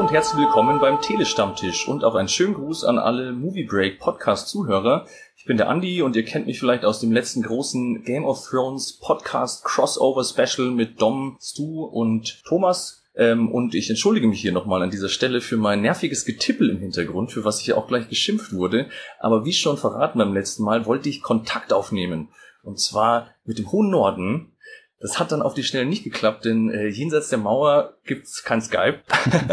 und herzlich willkommen beim Telestammtisch und auch einen schönen Gruß an alle Movie Break Podcast Zuhörer. Ich bin der Andi und ihr kennt mich vielleicht aus dem letzten großen Game of Thrones Podcast Crossover Special mit Dom, Stu und Thomas. Und ich entschuldige mich hier nochmal an dieser Stelle für mein nerviges Getippel im Hintergrund, für was ich ja auch gleich geschimpft wurde. Aber wie schon verraten beim letzten Mal, wollte ich Kontakt aufnehmen. Und zwar mit dem hohen Norden. Das hat dann auf die Schnelle nicht geklappt, denn jenseits der Mauer gibt's kein Skype.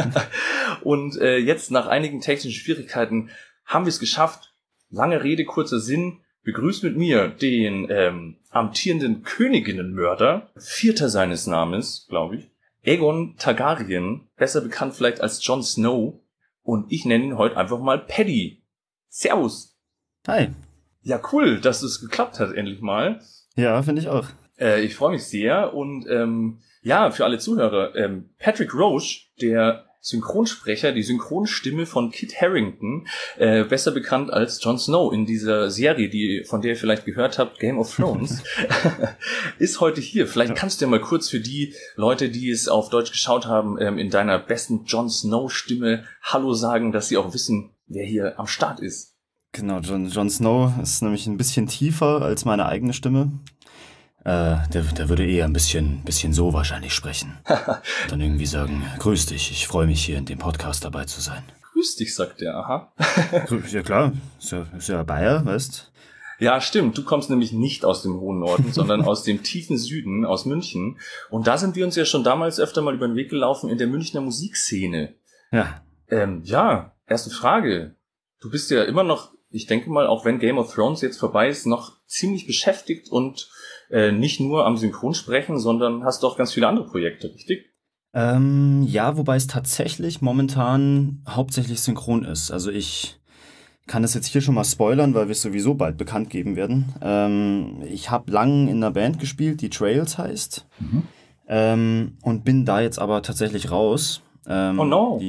Und jetzt nach einigen technischen Schwierigkeiten haben wir es geschafft. Lange Rede, kurzer Sinn. Begrüßt mit mir den amtierenden Königinnenmörder, Vierter seines Namens, glaube ich, Aegon Targaryen, besser bekannt vielleicht als Jon Snow. Und ich nenne ihn heute einfach mal Paddy. Servus. Hi. Ja, cool, dass es geklappt hat, endlich mal. Ja, finde ich auch. Ich freue mich sehr und ja, für alle Zuhörer, Patrick Roche, der Synchronsprecher, die Synchronstimme von Kit Harington, besser bekannt als Jon Snow in dieser Serie, von der ihr vielleicht gehört habt, Game of Thrones, ist heute hier. Vielleicht kannst du ja mal kurz für die Leute, die es auf Deutsch geschaut haben, in deiner besten Jon Snow-Stimme Hallo sagen, dass sie auch wissen, wer hier am Start ist. Genau, Jon Snow ist nämlich ein bisschen tiefer als meine eigene Stimme. Der würde eher ein bisschen so wahrscheinlich sprechen. Dann irgendwie sagen, grüß dich, ich freue mich hier in dem Podcast dabei zu sein. Grüß dich, sagt er, aha. Ja klar, ist ja Bayer, weißt? Ja, stimmt, du kommst nämlich nicht aus dem hohen Norden, sondern aus dem tiefen Süden, aus München. Und da sind wir uns ja schon damals öfter mal über den Weg gelaufen in der Münchner Musikszene. Ja. Ja, erste Frage. Du bist ja immer noch, ich denke mal, auch wenn Game of Thrones jetzt vorbei ist, noch ziemlich beschäftigt und nicht nur am Synchronsprechen, sondern hast auch ganz viele andere Projekte, richtig? Ja, wobei es tatsächlich momentan hauptsächlich synchron ist. Also ich kann das jetzt hier schon mal spoilern, weil wir es sowieso bald bekannt geben werden. Ich habe lang in einer Band gespielt, die Trails heißt. Und bin da jetzt aber tatsächlich raus. Oh no!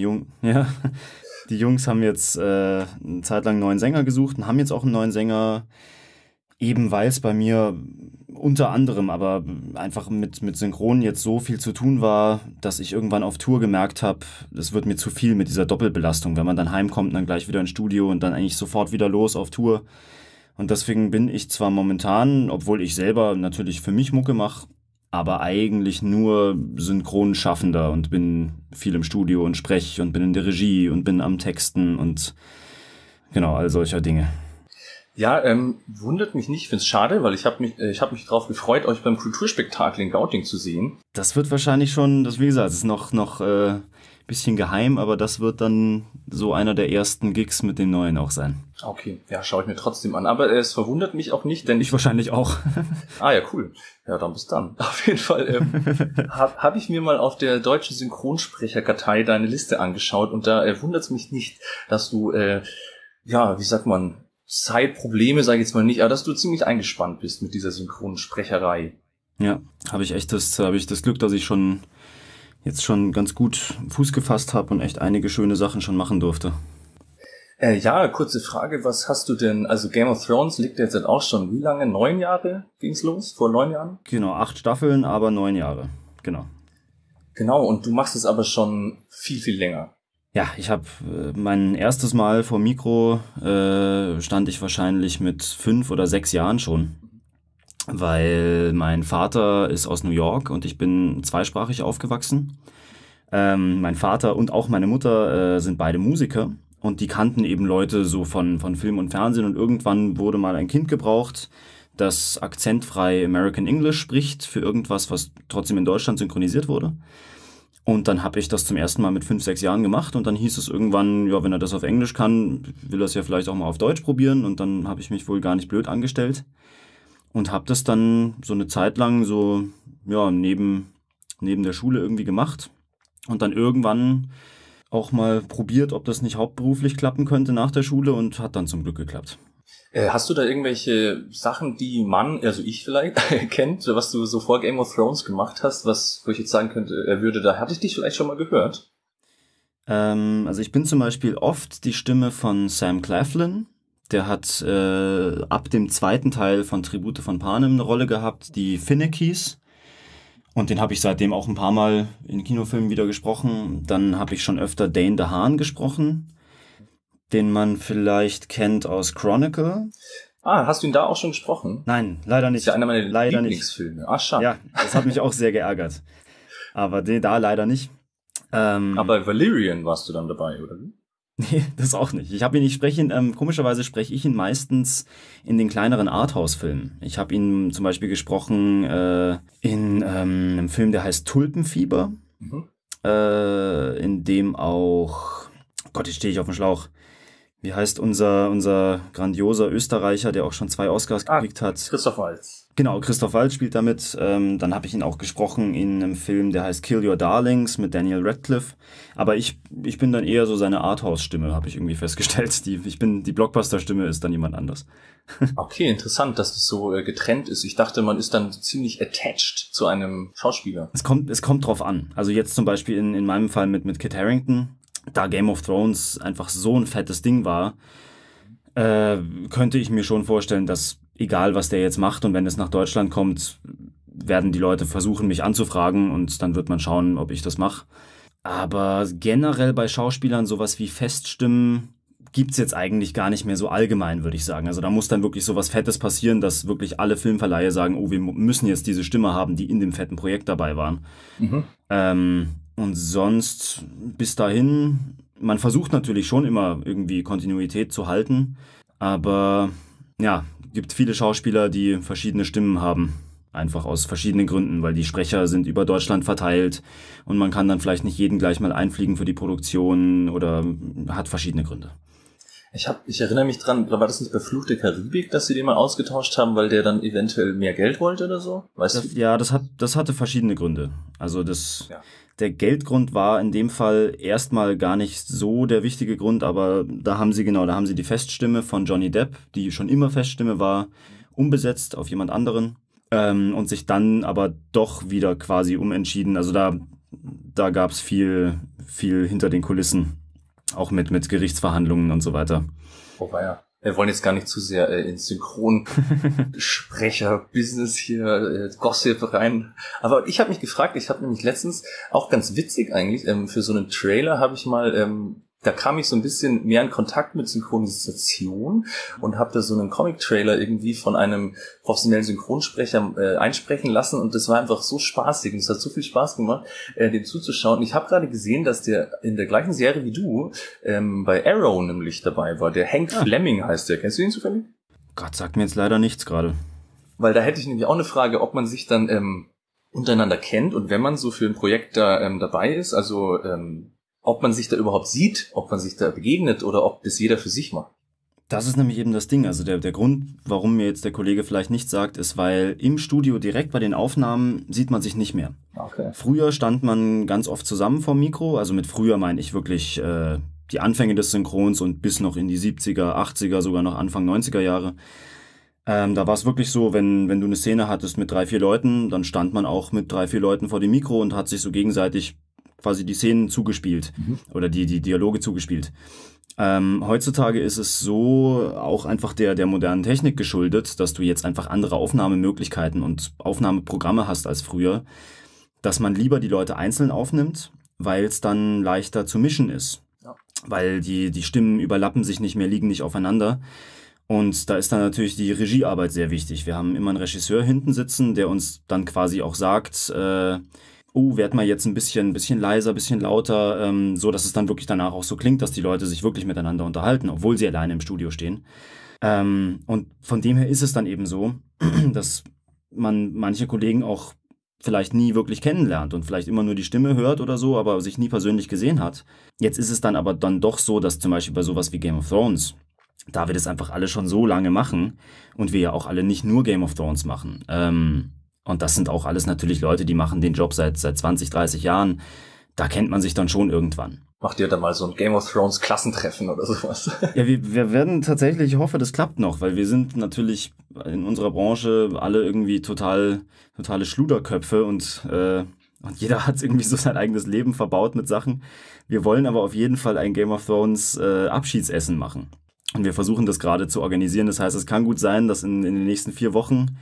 Die Jungs haben jetzt eine Zeit lang einen neuen Sänger gesucht und haben jetzt auch einen neuen Sänger, eben weil es bei mir unter anderem aber einfach mit Synchron jetzt so viel zu tun war, dass ich irgendwann auf Tour gemerkt habe, das wird mir zu viel mit dieser Doppelbelastung, wenn man dann heimkommt und dann gleich wieder ins Studio und dann eigentlich sofort wieder los auf Tour. Und deswegen bin ich zwar momentan, obwohl ich selber natürlich für mich Mucke mache, aber eigentlich nur Synchronschaffender und bin viel im Studio und spreche und bin in der Regie und bin am Texten und genau, all solcher Dinge. Ja, wundert mich nicht, ich find's schade, weil ich hab mich drauf gefreut, euch beim Kulturspektakel in Gauting zu sehen. Das wird wahrscheinlich schon, wie gesagt, es ist noch bisschen geheim, aber das wird dann so einer der ersten Gigs mit dem Neuen auch sein. Okay, ja, schaue ich mir trotzdem an. Aber es verwundert mich auch nicht, denn ich wahrscheinlich auch. Ah ja, cool. Ja, dann bis dann. Auf jeden Fall hab ich mir mal auf der deutschen Synchronsprecherkartei deine Liste angeschaut und da wundert's mich nicht, dass du, wie sagt man, Zeitprobleme, sage ich jetzt mal nicht, aber dass du ziemlich eingespannt bist mit dieser Synchronsprecherei. Ja, habe ich das Glück, dass ich jetzt schon ganz gut Fuß gefasst habe und echt einige schöne Sachen schon machen durfte. Ja, kurze Frage, was hast du denn, also Game of Thrones liegt jetzt auch schon, wie lange? 9 Jahre ging's los? Vor 9 Jahren? Genau, 8 Staffeln, aber 9 Jahre, genau. Genau, und du machst es aber schon viel, viel länger. Ja, ich habe mein erstes Mal vor Mikro stand ich wahrscheinlich mit 5 oder 6 Jahren schon, weil mein Vater ist aus New York und ich bin zweisprachig aufgewachsen. Mein Vater und auch meine Mutter sind beide Musiker und die kannten eben Leute so von Film und Fernsehen und irgendwann wurde mal ein Kind gebraucht, das akzentfrei American English spricht für irgendwas, was trotzdem in Deutschland synchronisiert wurde. Und dann habe ich das zum ersten Mal mit 5, 6 Jahren gemacht und dann hieß es irgendwann, ja, wenn er das auf Englisch kann, will er es ja vielleicht auch mal auf Deutsch probieren und dann habe ich mich wohl gar nicht blöd angestellt und habe das dann so eine Zeit lang so, ja, neben der Schule irgendwie gemacht und dann irgendwann auch mal probiert, ob das nicht hauptberuflich klappen könnte nach der Schule und hat dann zum Glück geklappt. Hast du da irgendwelche Sachen, die man, also ich vielleicht, kennt, was du so vor Game of Thrones gemacht hast, wo ich jetzt sagen könnte, hatte ich dich vielleicht schon mal gehört? Also ich bin zum Beispiel oft die Stimme von Sam Claflin. Der hat ab dem zweiten Teil von Tribute von Panem eine Rolle gehabt, die Finnekies. Und den habe ich seitdem auch ein paar Mal in Kinofilmen wieder gesprochen. Dann habe ich schon öfter Dane DeHaan gesprochen, den man vielleicht kennt aus Chronicle. Ah, hast du ihn da auch schon gesprochen? Nein, leider nicht. Das ist ja einer meiner leider Lieblingsfilme. Ach, schade. Ja, das hat mich auch sehr geärgert. Aber da leider nicht. Aber Valerian warst du dann dabei, oder wie? Nee, das auch nicht. Komischerweise spreche ich ihn meistens in den kleineren Arthouse-Filmen. Ich habe ihn zum Beispiel gesprochen in einem Film, der heißt Tulpenfieber, in dem auch, Gott, jetzt stehe ich auf dem Schlauch. Wie heißt unser grandioser Österreicher, der auch schon 2 Oscars gekriegt hat? Christoph Waltz. Genau, Christoph Waltz spielt damit. Dann habe ich ihn auch gesprochen in einem Film, der heißt Kill Your Darlings mit Daniel Radcliffe. Aber ich bin dann eher so seine Arthouse-Stimme, habe ich irgendwie festgestellt. Die Blockbuster-Stimme ist dann jemand anders. Okay, interessant, dass das so getrennt ist. Ich dachte, man ist dann ziemlich attached zu einem Schauspieler. Es kommt drauf an. Also jetzt zum Beispiel in meinem Fall mit Kit Harington, da Game of Thrones einfach so ein fettes Ding war, könnte ich mir schon vorstellen, dass egal was der jetzt macht und wenn es nach Deutschland kommt, werden die Leute versuchen, mich anzufragen und dann wird man schauen, ob ich das mache. Aber generell bei Schauspielern sowas wie Feststimmen gibt's jetzt eigentlich gar nicht mehr so allgemein, würde ich sagen. Also da muss dann wirklich sowas Fettes passieren, dass wirklich alle Filmverleihe sagen, oh, wir müssen jetzt diese Stimme haben, die in dem fetten Projekt dabei waren. Und sonst bis dahin, man versucht natürlich schon immer irgendwie Kontinuität zu halten, aber ja, gibt viele Schauspieler, die verschiedene Stimmen haben, einfach aus verschiedenen Gründen, weil die Sprecher sind über Deutschland verteilt und man kann dann vielleicht nicht jeden gleich mal einfliegen für die Produktion oder hat verschiedene Gründe. Ich erinnere mich dran, war das nicht bei Fluch der Karibik, dass sie den mal ausgetauscht haben, weil der dann eventuell mehr Geld wollte oder so? Weißt du? Ja, das hatte verschiedene Gründe. Also der Geldgrund war in dem Fall erstmal gar nicht so der wichtige Grund, aber da haben sie die Feststimme von Johnny Depp, die schon immer Feststimme war, umbesetzt auf jemand anderen und sich dann aber doch wieder quasi umentschieden. Also da gab es viel hinter den Kulissen, auch mit Gerichtsverhandlungen und so weiter. Oh, ja. Wir wollen jetzt gar nicht zu sehr ins Synchronsprecher-Business hier, Gossip rein. Aber ich habe mich gefragt, ich habe nämlich letztens, auch ganz witzig eigentlich, für so einen Trailer habe ich mal, da kam ich so ein bisschen mehr in Kontakt mit Synchronisation und habe da so einen Comic-Trailer irgendwie von einem professionellen Synchronsprecher einsprechen lassen und das war einfach so spaßig und es hat so viel Spaß gemacht, dem zuzuschauen. Und ich habe gerade gesehen, dass der in der gleichen Serie wie du bei Arrow nämlich dabei war. Der Hank Fleming heißt der. Kennst du ihn zufällig? Gott, sagt mir jetzt leider nichts gerade. Weil da hätte ich nämlich auch eine Frage, ob man sich dann untereinander kennt und wenn man so für ein Projekt da dabei ist, also ob man sich da überhaupt sieht, ob man sich da begegnet oder ob das jeder für sich macht. Das ist nämlich eben das Ding. Also der Grund, warum mir jetzt der Kollege vielleicht nichts sagt, ist, weil im Studio direkt bei den Aufnahmen sieht man sich nicht mehr. Okay. Früher stand man ganz oft zusammen vorm Mikro. Also mit früher meine ich wirklich die Anfänge des Synchrons und bis noch in die 70er, 80er, sogar noch Anfang 90er Jahre. Da war es wirklich so, wenn du eine Szene hattest mit 3, 4 Leuten, dann stand man auch mit 3, 4 Leuten vor dem Mikro und hat sich so gegenseitig quasi die Szenen zugespielt oder die Dialoge zugespielt. Heutzutage ist es so auch einfach der modernen Technik geschuldet, dass du jetzt einfach andere Aufnahmemöglichkeiten und Aufnahmeprogramme hast als früher, dass man lieber die Leute einzeln aufnimmt, weil es dann leichter zu mischen ist. Ja. Weil die Stimmen überlappen sich nicht mehr, liegen nicht aufeinander. Und da ist dann natürlich die Regiearbeit sehr wichtig. Wir haben immer einen Regisseur hinten sitzen, der uns dann quasi auch sagt, werd mal jetzt ein bisschen leiser, ein bisschen lauter, so dass es dann wirklich danach auch so klingt, dass die Leute sich wirklich miteinander unterhalten, obwohl sie alleine im Studio stehen. Und von dem her ist es dann eben so, dass man manche Kollegen auch vielleicht nie wirklich kennenlernt und vielleicht immer nur die Stimme hört oder so, aber sich nie persönlich gesehen hat. Jetzt ist es dann aber dann doch so, dass zum Beispiel bei sowas wie Game of Thrones, da wir das einfach alle schon so lange machen und wir ja auch alle nicht nur Game of Thrones machen, und das sind auch alles natürlich Leute, die machen den Job seit 20, 30 Jahren. Da kennt man sich dann schon irgendwann. Macht ihr da mal so ein Game of Thrones Klassentreffen oder sowas? Ja, wir werden tatsächlich, ich hoffe, das klappt noch, weil wir sind natürlich in unserer Branche alle irgendwie totale Schluderköpfe und jeder hat irgendwie so sein eigenes Leben verbaut mit Sachen. Wir wollen aber auf jeden Fall ein Game of Thrones Abschiedsessen machen. Und wir versuchen das gerade zu organisieren. Das heißt, es kann gut sein, dass in den nächsten 4 Wochen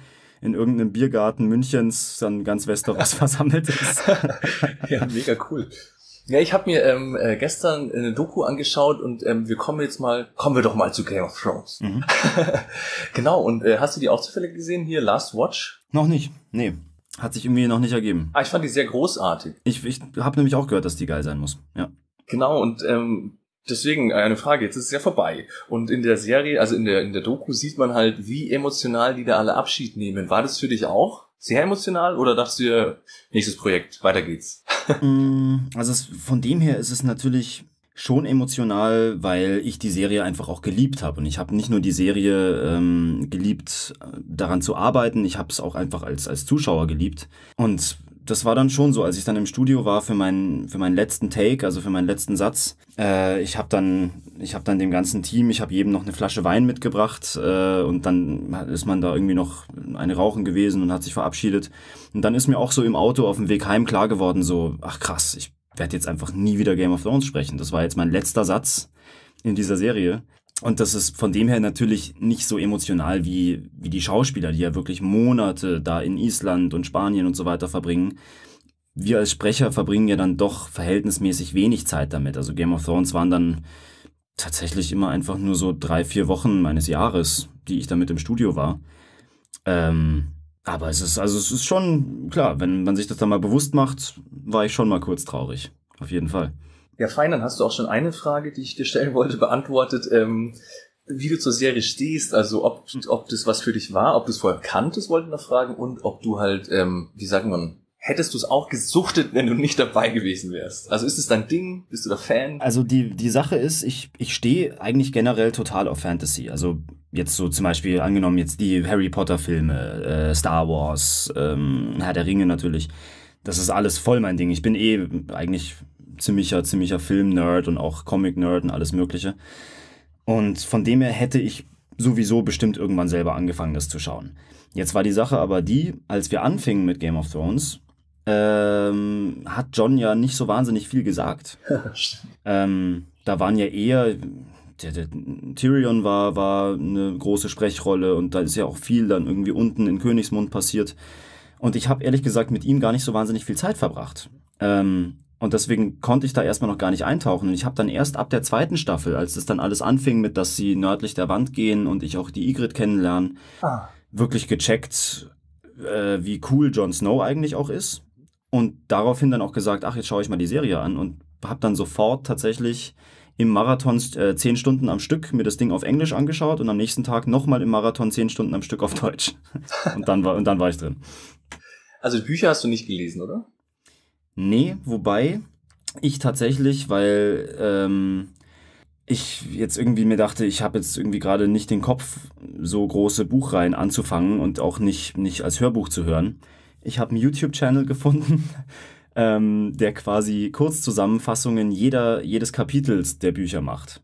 in irgendeinem Biergarten Münchens dann ganz Westeros versammelt ist. Ja, mega cool. Ja, ich habe mir gestern eine Doku angeschaut und kommen wir doch mal zu Game of Thrones. Mhm. Genau, und hast du die auch zufällig gesehen hier, Last Watch? Noch nicht, nee. Hat sich irgendwie noch nicht ergeben. Ich fand die sehr großartig. Ich habe nämlich auch gehört, dass die geil sein muss, ja. Genau, und deswegen eine Frage, jetzt ist es ja vorbei. Und in der Serie, also in der Doku sieht man halt, wie emotional die da alle Abschied nehmen. War das für dich auch sehr emotional oder dachtest du dir, nächstes Projekt, weiter geht's? Also von dem her ist es natürlich schon emotional, weil ich die Serie einfach auch geliebt habe. Und ich habe nicht nur die Serie geliebt, daran zu arbeiten, ich habe es auch einfach als Zuschauer geliebt. Und das war dann schon so, als ich dann im Studio war für meinen letzten Take, also für meinen letzten Satz. Ich habe dann dem ganzen Team, ich habe jedem noch eine Flasche Wein mitgebracht und dann ist man da irgendwie noch eine rauchen gewesen und hat sich verabschiedet. Und dann ist mir auch so im Auto auf dem Weg heim klar geworden, so, ach krass, ich werde jetzt einfach nie wieder Game of Thrones sprechen. Das war jetzt mein letzter Satz in dieser Serie. Und das ist von dem her natürlich nicht so emotional wie die Schauspieler, die ja wirklich Monate da in Island und Spanien und so weiter verbringen. Wir als Sprecher verbringen ja dann doch verhältnismäßig wenig Zeit damit. Also Game of Thrones waren dann tatsächlich immer einfach nur so 3-4 Wochen meines Jahres, die ich damit im Studio war. Aber es ist schon klar, wenn man sich das dann mal bewusst macht, war ich schon mal kurz traurig. Auf jeden Fall. Ja, fein, dann hast du auch schon eine Frage, die ich dir stellen wollte, beantwortet, wie du zur Serie stehst, also ob das was für dich war, ob du es vorher kanntest, wollte ich noch fragen, und ob du halt, wie sagt man, hättest du es auch gesuchtet, wenn du nicht dabei gewesen wärst? Also ist es dein Ding? Bist du da Fan? Also die Sache ist, ich stehe eigentlich generell total auf Fantasy. Also jetzt so zum Beispiel angenommen jetzt die Harry Potter Filme, Star Wars, Herr der Ringe natürlich. Das ist alles voll mein Ding. Ich bin eigentlich ziemlicher Film-Nerd und auch Comic-Nerd und alles Mögliche. Und von dem her hätte ich sowieso bestimmt irgendwann selber angefangen, das zu schauen. Jetzt war die Sache aber die, als wir anfingen mit Game of Thrones, hat Jon ja nicht so wahnsinnig viel gesagt. Da waren ja eher, der Tyrion war eine große Sprechrolle und da ist ja auch viel dann irgendwie unten in Königsmund passiert. Und ich habe ehrlich gesagt mit ihm gar nicht so wahnsinnig viel Zeit verbracht. Und deswegen konnte ich da erstmal noch gar nicht eintauchen. Und ich habe dann erst ab der 2. Staffel, als es dann alles anfing mit, dass sie nördlich der Wand gehen und ich auch die Ygritte kennenlerne, wirklich gecheckt, wie cool Jon Snow eigentlich auch ist. Und daraufhin dann auch gesagt, ach, jetzt schaue ich mal die Serie an. Und habe dann sofort tatsächlich im Marathon 10 Stunden am Stück mir das Ding auf Englisch angeschaut und am nächsten Tag nochmal im Marathon 10 Stunden am Stück auf Deutsch. Und dann war ich drin. Also Bücher hast du nicht gelesen, oder? Nee, wobei ich tatsächlich, weil ich jetzt irgendwie mir dachte, ich habe jetzt irgendwie gerade nicht den Kopf, so große Buchreihen anzufangen und auch nicht als Hörbuch zu hören. Ich habe einen YouTube-Channel gefunden, der quasi Kurzzusammenfassungen jedes Kapitels der Bücher macht.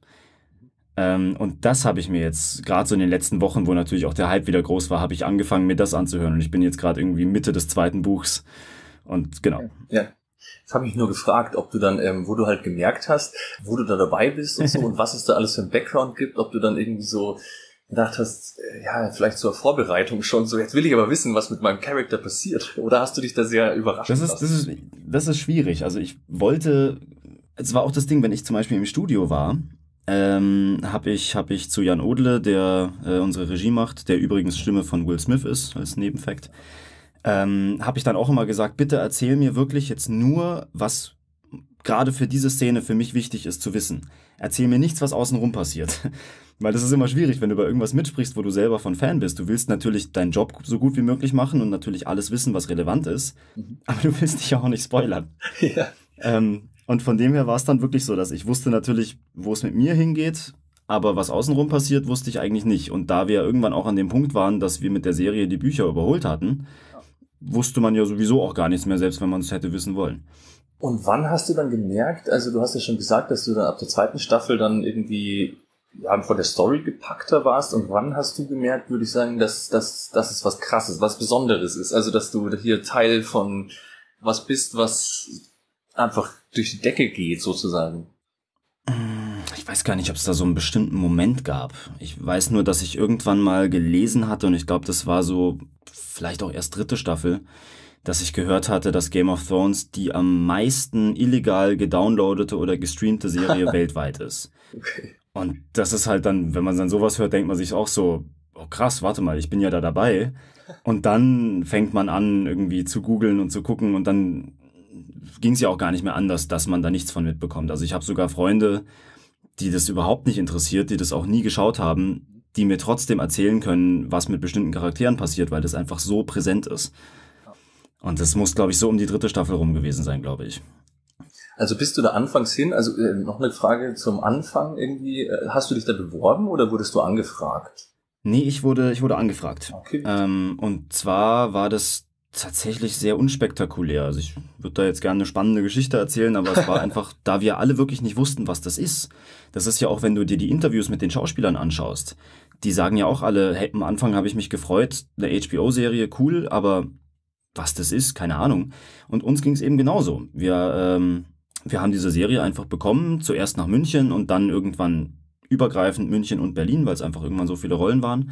Und das habe ich mir jetzt, gerade so in den letzten Wochen, wo natürlich auch der Hype wieder groß war, habe ich angefangen, mir das anzuhören. Und ich bin jetzt gerade irgendwie Mitte des 2. Buchs. Und genau. Ja. Jetzt habe ich nur gefragt, ob du dann, wo du halt gemerkt hast, wo du da dabei bist und so und was es da alles für ein Background gibt, ob du dann irgendwie so gedacht hast, ja, vielleicht zur Vorbereitung schon so, jetzt will ich aber wissen, was mit meinem Charakter passiert. Oder hast du dich da sehr überrascht lassen? Das ist schwierig. Also es war auch das Ding, wenn ich zum Beispiel im Studio war, habe ich zu Jan Odle, der unsere Regie macht, der übrigens Stimme von Will Smith ist, als Nebenfakt, habe ich dann auch immer gesagt, bitte erzähl mir wirklich jetzt nur, was gerade für diese Szene für mich wichtig ist zu wissen. Erzähl mir nichts, was außenrum passiert. Weil das ist immer schwierig, wenn du über irgendwas mitsprichst, wo du selber von Fan bist. Du willst natürlich deinen Job so gut wie möglich machen und natürlich alles wissen, was relevant ist. Aber du willst dich ja auch nicht spoilern. Ja. Und von dem her war es dann wirklich so, dass ich wusste natürlich, wo es mit mir hingeht, aber was außenrum passiert, wusste ich eigentlich nicht. Und da wir irgendwann auch an dem Punkt waren, dass wir mit der Serie die Bücher überholt hatten, wusste man ja sowieso auch gar nichts mehr, selbst wenn man es hätte wissen wollen. Und wann hast du dann gemerkt, also du hast ja schon gesagt, dass du dann ab der 2. Staffel dann irgendwie von der Story gepackter warst, und wann hast du gemerkt, würde ich sagen, dass es was Krasses, was Besonderes ist, also dass du hier Teil von was bist, was einfach durch die Decke geht sozusagen? Ich weiß gar nicht, ob es da so einen bestimmten Moment gab. Ich weiß nur, dass ich irgendwann mal gelesen hatte, und ich glaube, das war so vielleicht auch erst dritte Staffel, dass ich gehört hatte, dass Game of Thrones die am meisten illegal gedownloadete oder gestreamte Serie weltweit ist. Okay. Und das ist halt dann, wenn man dann sowas hört, denkt man sich auch so, oh krass, warte mal, ich bin ja da dabei. Und dann fängt man an, irgendwie zu googeln und zu gucken und dann ging es ja auch gar nicht mehr anders, dass man da nichts von mitbekommt. Also ich habe sogar Freunde, die das überhaupt nicht interessiert, die das auch nie geschaut haben, die mir trotzdem erzählen können, was mit bestimmten Charakteren passiert, weil das einfach so präsent ist. Und das muss, glaube ich, so um die dritte Staffel rum gewesen sein, glaube ich. Also bist du da anfangs hin, also noch eine Frage zum Anfang irgendwie, hast du dich da beworben oder wurdest du angefragt? Nee, ich wurde angefragt. Okay. Und zwar war das tatsächlich sehr unspektakulär. Also ich würde da jetzt gerne eine spannende Geschichte erzählen, aber es war einfach, da wir alle wirklich nicht wussten, was das ist. Das ist ja auch, wenn du dir die Interviews mit den Schauspielern anschaust. Die sagen ja auch alle, hey, am Anfang habe ich mich gefreut, eine HBO-Serie, cool, aber was das ist, keine Ahnung. Und uns ging es eben genauso. Wir haben diese Serie einfach bekommen, zuerst nach München und dann irgendwann übergreifend München und Berlin, weil es einfach irgendwann so viele Rollen waren.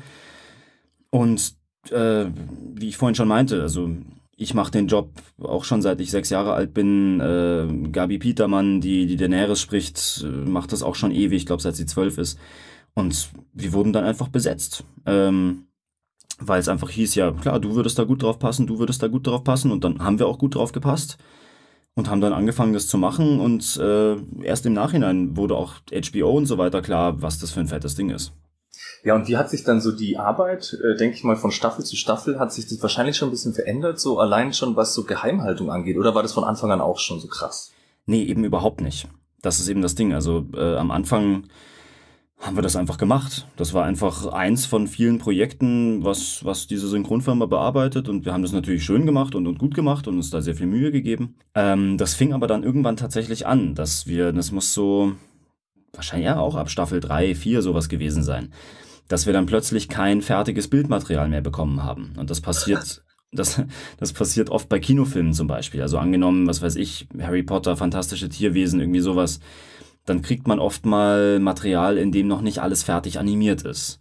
Und wie ich vorhin schon meinte, also ich mache den Job auch schon seit ich 6 Jahre alt bin. Gabi Petermann, die Daenerys spricht, macht das auch schon ewig, ich glaube seit sie 12 ist. Und wir wurden dann einfach besetzt. Weil es einfach hieß, ja klar, du würdest da gut drauf passen, du würdest da gut drauf passen. Und dann haben wir auch gut drauf gepasst und haben dann angefangen, das zu machen. Und erst im Nachhinein wurde auch HBO und so weiter klar, was das für ein fettes Ding ist. Ja, und wie hat sich dann so die Arbeit, denke ich mal, von Staffel zu Staffel, hat sich das wahrscheinlich schon ein bisschen verändert, so allein schon was so Geheimhaltung angeht, oder war das von Anfang an auch schon so krass? Nee, eben überhaupt nicht. Das ist eben das Ding. Also am Anfang haben wir das einfach gemacht. Das war einfach eins von vielen Projekten, was diese Synchronfirma bearbeitet, und wir haben das natürlich schön gemacht und gut gemacht und uns da sehr viel Mühe gegeben. Das fing aber dann irgendwann tatsächlich an, das muss so wahrscheinlich ja auch ab Staffel 3, 4 sowas gewesen sein, dass wir dann plötzlich kein fertiges Bildmaterial mehr bekommen haben. Und das passiert, das passiert oft bei Kinofilmen zum Beispiel. Also angenommen, was weiß ich, Harry Potter, fantastische Tierwesen, irgendwie sowas, dann kriegt man oft mal Material, in dem noch nicht alles fertig animiert ist.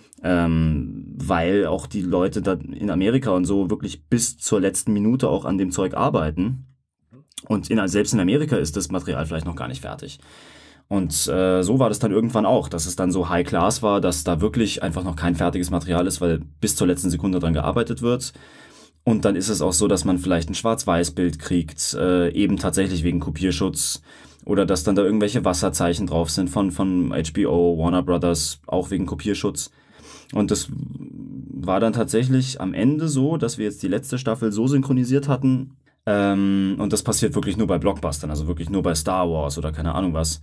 Weil auch die Leute da in Amerika und so wirklich bis zur letzten Minute auch an dem Zeug arbeiten. Und selbst in Amerika ist das Material vielleicht noch gar nicht fertig. Und so war das dann irgendwann auch, dass es dann so High Class war, dass da wirklich einfach noch kein fertiges Material ist, weil bis zur letzten Sekunde dran gearbeitet wird. Und dann ist es auch so, dass man vielleicht ein Schwarz-Weiß-Bild kriegt, eben tatsächlich wegen Kopierschutz. Oder dass dann da irgendwelche Wasserzeichen drauf sind von HBO, Warner Brothers, auch wegen Kopierschutz. Und das war dann tatsächlich am Ende so, dass wir jetzt die letzte Staffel so synchronisiert hatten. Und das passiert wirklich nur bei Blockbustern, also wirklich nur bei Star Wars oder keine Ahnung was.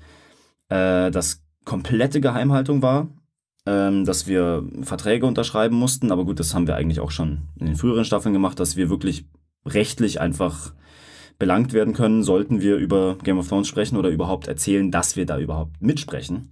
Das komplette Geheimhaltung war, dass wir Verträge unterschreiben mussten, aber gut, das haben wir eigentlich auch schon in den früheren Staffeln gemacht, dass wir wirklich rechtlich einfach belangt werden können, sollten wir über Game of Thrones sprechen oder überhaupt erzählen, dass wir da überhaupt mitsprechen.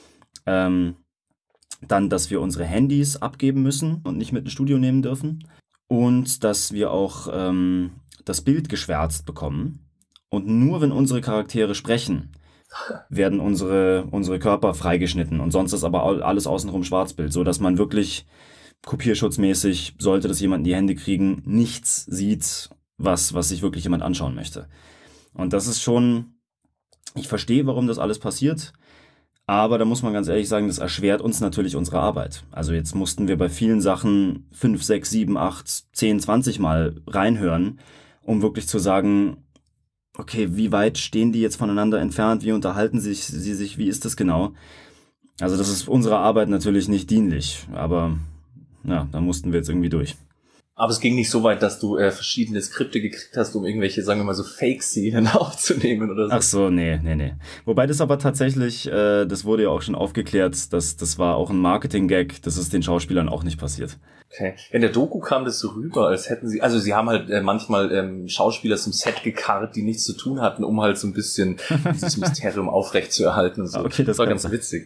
Dann, dass wir unsere Handys abgeben müssen und nicht mit ins Studio nehmen dürfen, und dass wir auch das Bild geschwärzt bekommen, und nur wenn unsere Charaktere sprechen, werden unsere Körper freigeschnitten, und sonst ist aber alles außenrum Schwarzbild, so dass man wirklich kopierschutzmäßig, sollte das jemand in die Hände kriegen, nichts sieht, was sich wirklich jemand anschauen möchte. Und das ist schon, ich verstehe, warum das alles passiert, aber da muss man ganz ehrlich sagen, das erschwert uns natürlich unsere Arbeit. Also jetzt mussten wir bei vielen Sachen 5, 6, 7, 8, 10, 20 Mal reinhören, um wirklich zu sagen, okay, wie weit stehen die jetzt voneinander entfernt, wie unterhalten sie sich, wie ist das genau? Also das ist unserer Arbeit natürlich nicht dienlich, aber ja, da mussten wir jetzt irgendwie durch. Aber es ging nicht so weit, dass du verschiedene Skripte gekriegt hast, um irgendwelche, sagen wir mal so, Fake-Szenen aufzunehmen oder so. Ach so, nee. Wobei das aber tatsächlich, das wurde ja auch schon aufgeklärt, das war auch ein Marketing-Gag, das ist den Schauspielern auch nicht passiert. Okay. In der Doku kam das so rüber, als hätten sie, also sie haben halt manchmal Schauspieler zum Set gekarrt, die nichts zu tun hatten, um halt so ein bisschen dieses Mysterium aufrechtzuerhalten und so. Okay, das war ganz witzig.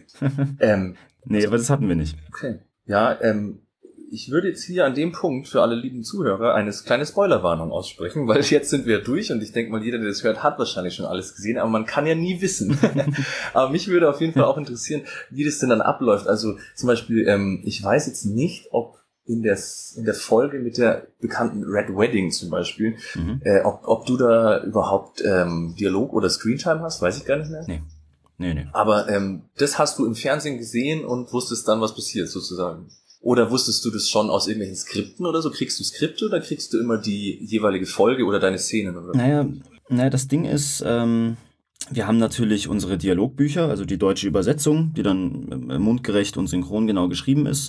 Nee, aber das hatten wir nicht. Okay. Ja, ich würde jetzt hier an dem Punkt für alle lieben Zuhörer eine kleine Spoilerwarnung aussprechen, weil jetzt sind wir durch und ich denke mal, jeder, der das hört, hat wahrscheinlich schon alles gesehen, aber man kann ja nie wissen. Aber mich würde auf jeden Fall auch interessieren, wie das denn dann abläuft. Also zum Beispiel, ich weiß jetzt nicht, ob in der Folge mit der bekannten Red Wedding zum Beispiel, ob du da überhaupt Dialog oder Screentime hast, weiß ich gar nicht mehr. Nee. Aber das hast du im Fernsehen gesehen und wusstest dann, was passiert sozusagen. Oder wusstest du das schon aus irgendwelchen Skripten oder so? Kriegst du Skripte oder kriegst du immer die jeweilige Folge oder deine Szenen? Oder? Naja, das Ding ist, wir haben natürlich unsere Dialogbücher, also die deutsche Übersetzung, die dann mundgerecht und synchron genau geschrieben ist.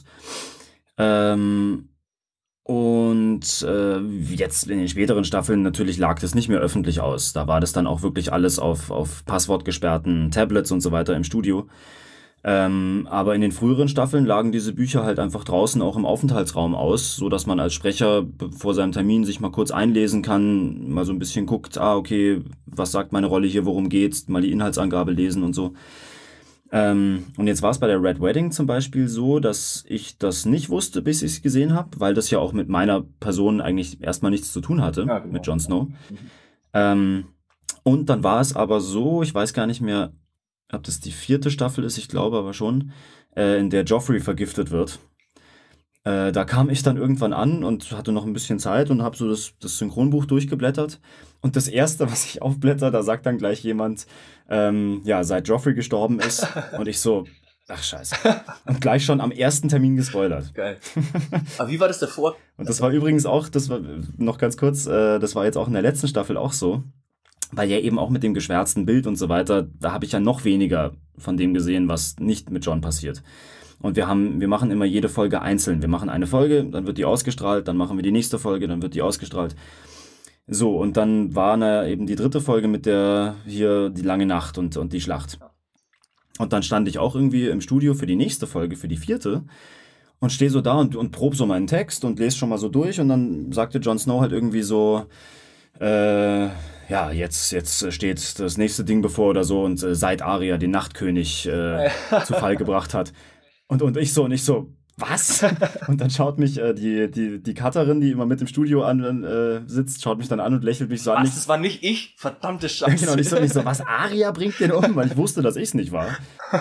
Jetzt in den späteren Staffeln natürlich lag das nicht mehr öffentlich aus. Da war das dann auch wirklich alles auf passwortgesperrten Tablets und so weiter im Studio. Aber in den früheren Staffeln lagen diese Bücher halt einfach draußen auch im Aufenthaltsraum aus, so dass man als Sprecher vor seinem Termin sich mal kurz einlesen kann, mal so ein bisschen guckt, okay, was sagt meine Rolle hier, worum geht's, mal die Inhaltsangabe lesen und so. Und jetzt war es bei der Red Wedding zum Beispiel so, dass ich das nicht wusste, bis ich es gesehen habe, weil das ja auch mit meiner Person eigentlich erstmal nichts zu tun hatte, ja, genau, mit Jon Snow. Und dann war es aber so, ich weiß gar nicht mehr, ob das die 4. Staffel ist, ich glaube aber schon, in der Joffrey vergiftet wird. Da kam ich dann irgendwann an und hatte noch ein bisschen Zeit und habe so das Synchronbuch durchgeblättert. Und das Erste, was ich aufblätter, da sagt dann gleich jemand, seit Joffrey gestorben ist. Und ich so, ach scheiße. Und gleich schon am ersten Termin gespoilert. Geil. Aber wie war das davor? Und das war übrigens auch, das war noch ganz kurz, das war jetzt auch in der letzten Staffel auch so. Weil ja eben auch mit dem geschwärzten Bild und so weiter, da habe ich ja noch weniger von dem gesehen, was nicht mit Jon passiert. Und wir machen immer jede Folge einzeln. Wir machen eine Folge, dann wird die ausgestrahlt, dann machen wir die nächste Folge, dann wird die ausgestrahlt. So, und dann war eben die 3. Folge mit der hier die lange Nacht und die Schlacht. Und dann stand ich auch irgendwie im Studio für die nächste Folge, für die 4. und stehe so da und prob so meinen Text und lese schon mal so durch und dann sagte Jon Snow halt irgendwie so, jetzt steht das nächste Ding bevor oder so und seit Arya den Nachtkönig zu Fall gebracht hat. Und ich so, was? Und dann schaut mich die Cutterin, die immer mit im Studio sitzt, schaut mich dann an und lächelt mich so an. Das war nicht ich? Verdammte Scheiße. Genau, nicht so, was, Arya bringt den um? Weil ich wusste, dass ich es nicht war.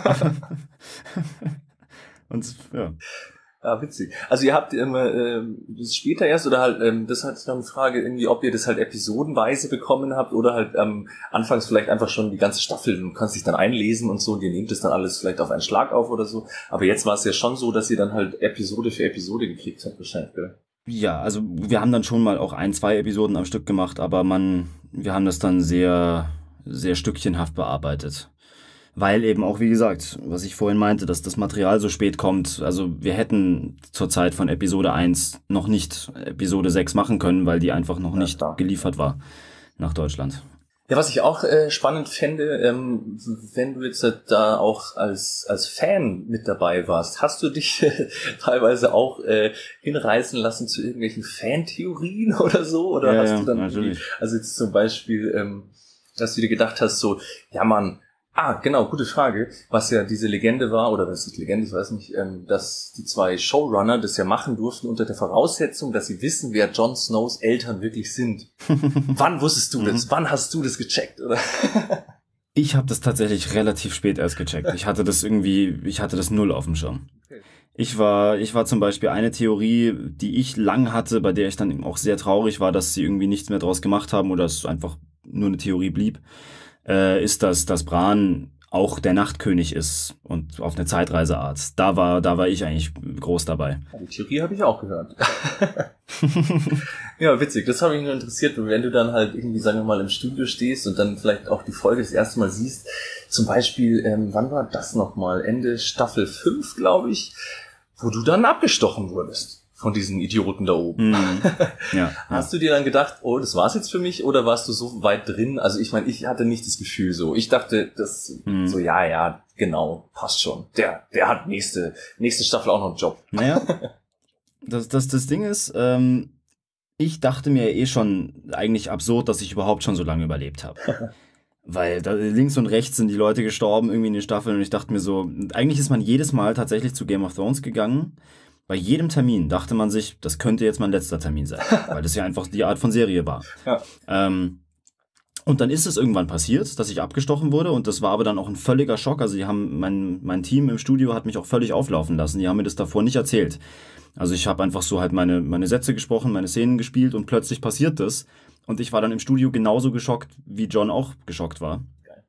Und ja. Ah, witzig. Also ihr habt immer das später erst oder halt, das ist noch eine Frage, irgendwie, ob ihr das halt episodenweise bekommen habt oder halt anfangs vielleicht einfach schon die ganze Staffel, du kannst dich dann einlesen und so und ihr nehmt das dann alles vielleicht auf einen Schlag auf oder so. Aber jetzt war es ja schon so, dass ihr dann halt Episode für Episode gekriegt habt wahrscheinlich, gell? Ja, also wir haben dann schon mal auch 1-2 Episoden am Stück gemacht, aber wir haben das dann sehr, sehr stückchenhaft bearbeitet. Weil eben auch, wie gesagt, was ich vorhin meinte, dass das Material so spät kommt. Also wir hätten zur Zeit von Episode 1 noch nicht Episode 6 machen können, weil die einfach noch nicht geliefert war nach Deutschland. Ja, was ich auch spannend fände, wenn du jetzt da auch als Fan mit dabei warst, hast du dich teilweise auch hinreißen lassen zu irgendwelchen Fantheorien oder so? Oder hast du dann natürlich. Also jetzt zum Beispiel, dass du dir gedacht hast, so, ja Mann, genau, gute Frage. Was ja diese Legende war, oder was ist Legende, ich weiß nicht, dass die 2 Showrunner das ja machen durften unter der Voraussetzung, dass sie wissen, wer Jon Snows Eltern wirklich sind. Wann wusstest du das? Wann hast du das gecheckt, oder? Ich habe das tatsächlich relativ spät erst gecheckt. Ich hatte das null auf dem Schirm. Okay. Ich war zum Beispiel eine Theorie, die ich lang hatte, bei der ich dann auch sehr traurig war, dass sie irgendwie nichts mehr draus gemacht haben oder es einfach nur eine Theorie blieb. Ist, dass Bran auch der Nachtkönig ist und auf eine Zeitreiseart. Da war ich eigentlich groß dabei. Die Theorie habe ich auch gehört. Ja, witzig. Das habe mich nur interessiert, wenn du dann halt irgendwie, sagen wir mal, im Studio stehst und dann vielleicht auch die Folge das erste Mal siehst. Zum Beispiel, wann war das nochmal? Ende Staffel 5, glaube ich, wo du dann abgestochen wurdest. Von diesen Idioten da oben. Ja, Hast du dir dann gedacht, oh, das war's jetzt für mich, oder warst du so weit drin? Also ich meine, ich hatte nicht das Gefühl so. Ich dachte, das so, ja, genau, passt schon. Der hat nächste Staffel auch noch einen Job. Naja, das Ding ist, ich dachte mir schon eigentlich absurd, dass ich überhaupt schon so lange überlebt habe. Weil da links und rechts sind die Leute gestorben irgendwie in den Staffeln und ich dachte mir so, eigentlich ist man jedes Mal tatsächlich zu Game of Thrones gegangen. Bei jedem Termin dachte man sich, das könnte jetzt mein letzter Termin sein, weil das ja einfach die Art von Serie war. Ja. Und dann ist es irgendwann passiert, dass ich abgestochen wurde und das war aber dann auch ein völliger Schock. Also die haben mein Team im Studio hat mich auch völlig auflaufen lassen. Die haben mir das davor nicht erzählt. Also ich habe einfach so halt meine Sätze gesprochen, meine Szenen gespielt und plötzlich passiert das. Und ich war dann im Studio genauso geschockt, wie John auch geschockt war.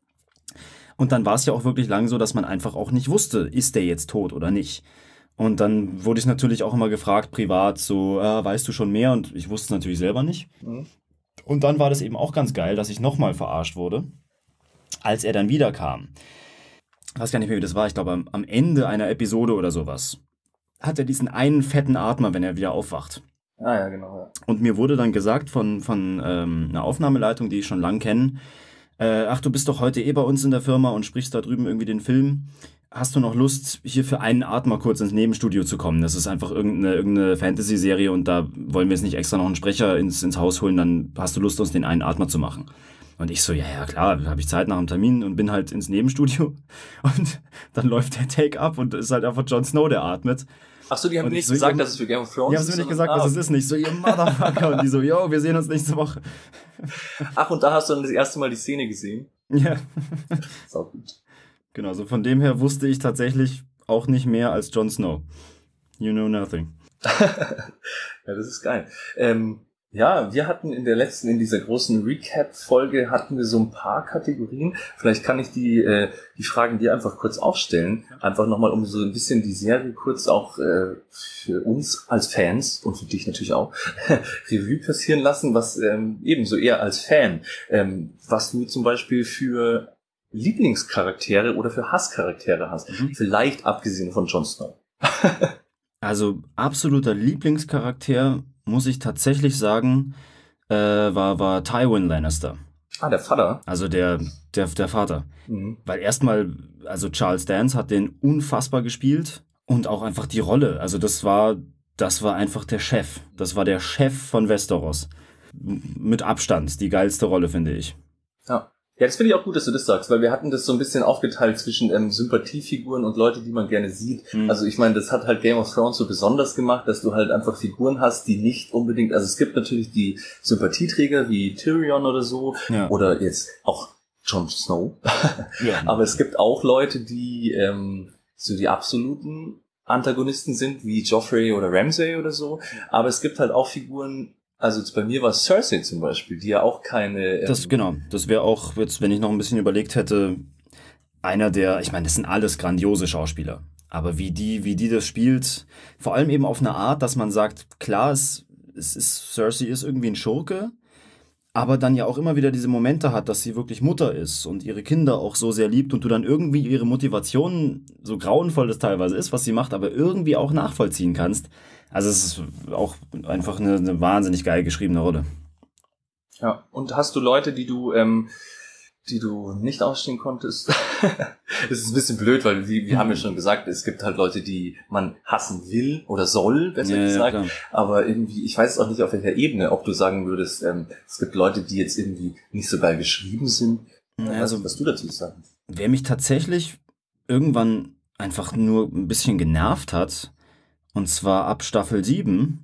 Und dann war es ja auch wirklich lang so, dass man einfach auch nicht wusste, ist der jetzt tot oder nicht. Und dann wurde ich natürlich auch immer gefragt, privat, so, weißt du schon mehr? Und ich wusste es natürlich selber nicht. Mhm. Und dann war das eben auch ganz geil, dass ich nochmal verarscht wurde, als er dann wiederkam. Ich weiß gar nicht mehr, wie das war. Ich glaube, am Ende einer Episode oder sowas hat er diesen einen fetten Atmer, wenn er wieder aufwacht. Ah ja, genau. Ja. Und mir wurde dann gesagt von einer Aufnahmeleitung, die ich schon lang kenne, ach, du bist doch heute bei uns in der Firma und sprichst da drüben irgendwie den Film. Hast du noch Lust, hier für einen Atmer kurz ins Nebenstudio zu kommen? Das ist einfach irgendeine Fantasy-Serie und da wollen wir jetzt nicht extra noch einen Sprecher ins Haus holen, dann hast du Lust, uns den einen Atmer zu machen. Und ich so, ja klar, habe ich Zeit nach dem Termin und bin halt ins Nebenstudio und dann läuft der Take ab und ist halt einfach Jon Snow, der atmet. Ach so, die haben nicht gesagt, dass es für Game of Thrones ist? Die haben mir nicht gesagt, was es ist. Nicht so, ihr Motherfucker. Und die so, yo, wir sehen uns nächste Woche. Ach, und da hast du dann das erste Mal die Szene gesehen? Ja. Sau gut. Genau, so von dem her wusste ich tatsächlich auch nicht mehr als Jon Snow. You know nothing. Ja, das ist geil. Ja, wir hatten in dieser großen Recap-Folge hatten wir so ein paar Kategorien. Vielleicht kann ich die Fragen dir einfach kurz aufstellen. Einfach nochmal, um so ein bisschen die Serie kurz auch für uns als Fans und für dich natürlich auch Revue passieren lassen, was ebenso eher als Fan, was du zum Beispiel für Lieblingscharaktere oder für Hasscharaktere hast. Vielleicht abgesehen von Jon Snow. Also absoluter Lieblingscharakter, muss ich tatsächlich sagen, war Tywin Lannister. Ah, der Vater? Also der Vater. Mhm. Weil erstmal, also Charles Dance hat den unfassbar gespielt und auch einfach die Rolle. Also das war einfach der Chef. Das war der Chef von Westeros. Mit Abstand die geilste Rolle, finde ich. Ja. Ja, das finde ich auch gut, dass du das sagst, weil wir hatten das so ein bisschen aufgeteilt zwischen Sympathiefiguren und Leute, die man gerne sieht. Mhm. Also ich meine, das hat halt Game of Thrones so besonders gemacht, dass du halt einfach Figuren hast, die nicht unbedingt, also es gibt natürlich die Sympathieträger wie Tyrion oder so, ja. Oder jetzt auch Jon Snow, ja. Aber es gibt auch Leute, die so die absoluten Antagonisten sind, wie Joffrey oder Ramsay oder so, aber es gibt halt auch Figuren. Also bei mir war Cersei zum Beispiel, die ja auch keine... Das wäre auch jetzt, wenn ich noch ein bisschen überlegt hätte, einer der, ich meine, das sind alles grandiose Schauspieler, aber wie die das spielt, vor allem eben auf eine Art, dass man sagt, klar, Cersei ist irgendwie ein Schurke, aber dann ja auch immer wieder diese Momente hat, dass sie wirklich Mutter ist und ihre Kinder auch so sehr liebt und du dann irgendwie ihre Motivation, so grauenvoll das teilweise ist, was sie macht, aber irgendwie auch nachvollziehen kannst. Also es ist auch einfach eine wahnsinnig geil geschriebene Rolle. Ja, und hast du Leute, die du nicht ausstehen konntest? Das ist ein bisschen blöd, weil wir haben ja schon gesagt, es gibt halt Leute, die man hassen will oder soll, besser gesagt. Ja, aber irgendwie, ich weiß auch nicht auf welcher Ebene, ob du sagen würdest, es gibt Leute, die jetzt irgendwie nicht so geil geschrieben sind. Also, was du dazu sagst. Wer mich tatsächlich irgendwann einfach nur ein bisschen genervt hat, und zwar ab Staffel 7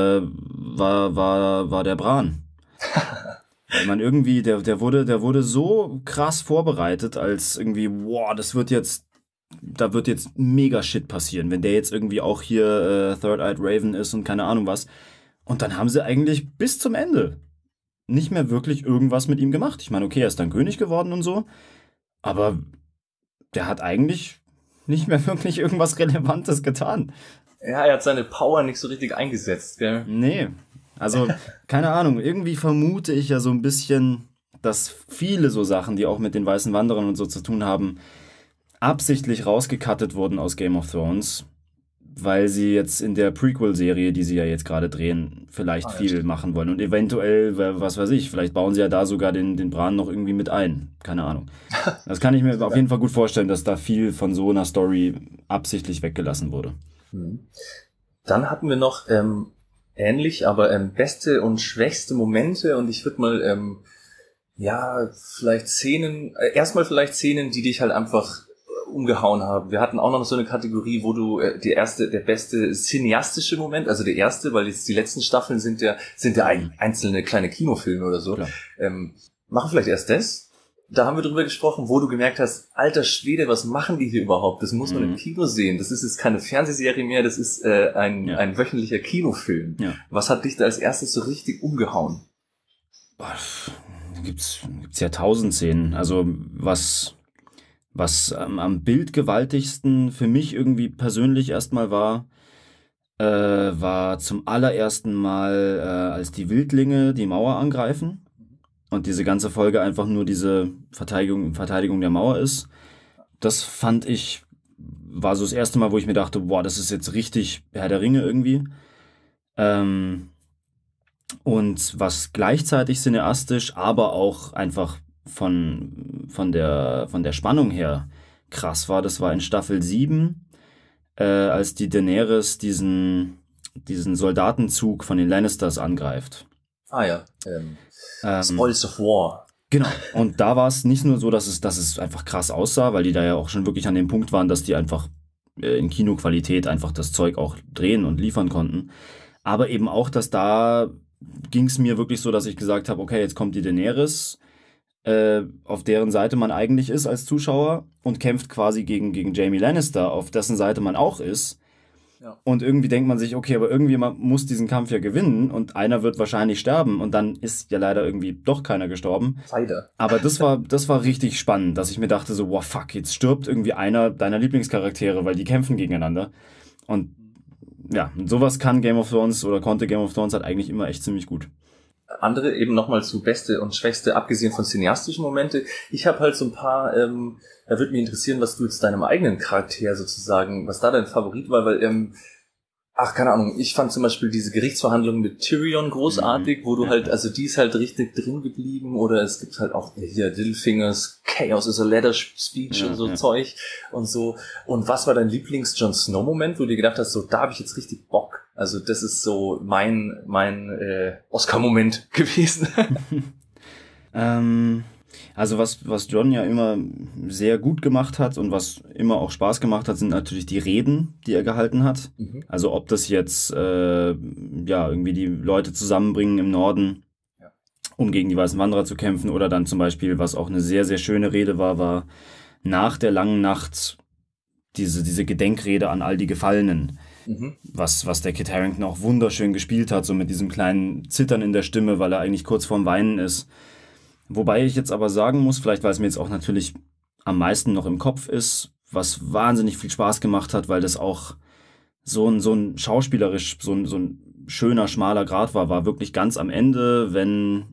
war der Bran. Weil man irgendwie, der wurde so krass vorbereitet, als irgendwie, wow, da wird jetzt mega Shit passieren, wenn der jetzt irgendwie auch hier Third-Eyed Raven ist und keine Ahnung was. Und dann haben sie eigentlich bis zum Ende nicht mehr wirklich irgendwas mit ihm gemacht. Ich meine, okay, er ist dann König geworden und so, aber der hat eigentlich nicht mehr wirklich irgendwas Relevantes getan. Ja, er hat seine Power nicht so richtig eingesetzt, gell? Nee, also keine Ahnung, irgendwie vermute ich ja so ein bisschen, dass viele so Sachen, die auch mit den Weißen Wanderern und so zu tun haben, absichtlich rausgecuttet wurden aus Game of Thrones, weil sie jetzt in der Prequel-Serie, die sie ja jetzt gerade drehen, vielleicht viel machen wollen. Und eventuell, was weiß ich, vielleicht bauen sie ja da sogar den Bran noch irgendwie mit ein. Keine Ahnung. Das kann ich mir auf jeden Fall gut vorstellen, dass da viel von so einer Story absichtlich weggelassen wurde. Dann hatten wir noch ähnlich, aber beste und schwächste Momente und ich würde mal vielleicht Szenen, die dich halt einfach umgehauen haben. Wir hatten auch noch so eine Kategorie, wo du der beste cineastische Moment, also der erste, weil jetzt die letzten Staffeln sind ja einzelne kleine Kinofilme oder so. machen vielleicht erst das. Da haben wir drüber gesprochen, wo du gemerkt hast, alter Schwede, was machen die hier überhaupt? Das muss man im Kino sehen. Das ist jetzt keine Fernsehserie mehr, das ist ein wöchentlicher Kinofilm. Ja. Was hat dich da als erstes so richtig umgehauen? Gibt's ja 1000 Szenen. Also was am bildgewaltigsten für mich irgendwie persönlich erstmal war zum allerersten Mal, als die Wildlinge die Mauer angreifen. Und diese ganze Folge einfach nur diese Verteidigung der Mauer ist. Das fand ich, war so das erste Mal, wo ich mir dachte, boah, das ist jetzt richtig Herr der Ringe irgendwie. Und was gleichzeitig cineastisch, aber auch einfach von der Spannung her krass war, das war in Staffel 7, als die Daenerys diesen Soldatenzug von den Lannisters angreift. Ah ja, Spoils of War. Genau, und da war es nicht nur so, dass es einfach krass aussah, weil die da ja auch schon wirklich an dem Punkt waren, dass die einfach in Kinoqualität einfach das Zeug auch drehen und liefern konnten. Aber eben auch, dass da ging es mir wirklich so, dass ich gesagt habe, okay, jetzt kommt die Daenerys, auf deren Seite man eigentlich ist als Zuschauer und kämpft quasi gegen Jaime Lannister, auf dessen Seite man auch ist. Ja. Und irgendwie denkt man sich, okay, aber irgendwie man muss diesen Kampf ja gewinnen und einer wird wahrscheinlich sterben und dann ist ja leider irgendwie doch keiner gestorben. Leider. Aber das war richtig spannend, dass ich mir dachte so, wow, fuck, jetzt stirbt irgendwie einer deiner Lieblingscharaktere, weil die kämpfen gegeneinander. Und ja, sowas kann Game of Thrones oder konnte Game of Thrones halt eigentlich immer echt ziemlich gut. Andere eben nochmal zu beste und schwächste, abgesehen von cineastischen Momente. Ich habe halt so ein paar, da würde mich interessieren, was du jetzt deinem eigenen Charakter sozusagen, was da dein Favorit war, weil, keine Ahnung, ich fand zum Beispiel diese Gerichtsverhandlung mit Tyrion großartig, wo du halt, also die ist halt richtig drin geblieben, oder es gibt halt auch hier Littlefingers, Chaos is a Letter Speech und so Zeug und so. Und was war dein Lieblings-Jon Snow-Moment, wo du dir gedacht hast, so, da habe ich jetzt richtig Bock? Also das ist so mein Oscar-Moment gewesen. Also was Jon ja immer sehr gut gemacht hat und was immer auch Spaß gemacht hat, sind natürlich die Reden, die er gehalten hat. Mhm. Also ob das jetzt irgendwie die Leute zusammenbringen im Norden, um gegen die Weißen Wanderer zu kämpfen, oder dann zum Beispiel, was auch eine sehr, sehr schöne Rede war nach der langen Nacht diese Gedenkrede an all die Gefallenen. Mhm. Was der Kit Harington auch wunderschön gespielt hat, so mit diesem kleinen Zittern in der Stimme, weil er eigentlich kurz vorm Weinen ist. Wobei ich jetzt aber sagen muss, vielleicht weil es mir jetzt auch natürlich am meisten noch im Kopf ist, was wahnsinnig viel Spaß gemacht hat, weil das auch so ein schauspielerisch, so ein schöner, schmaler Grat war wirklich ganz am Ende, wenn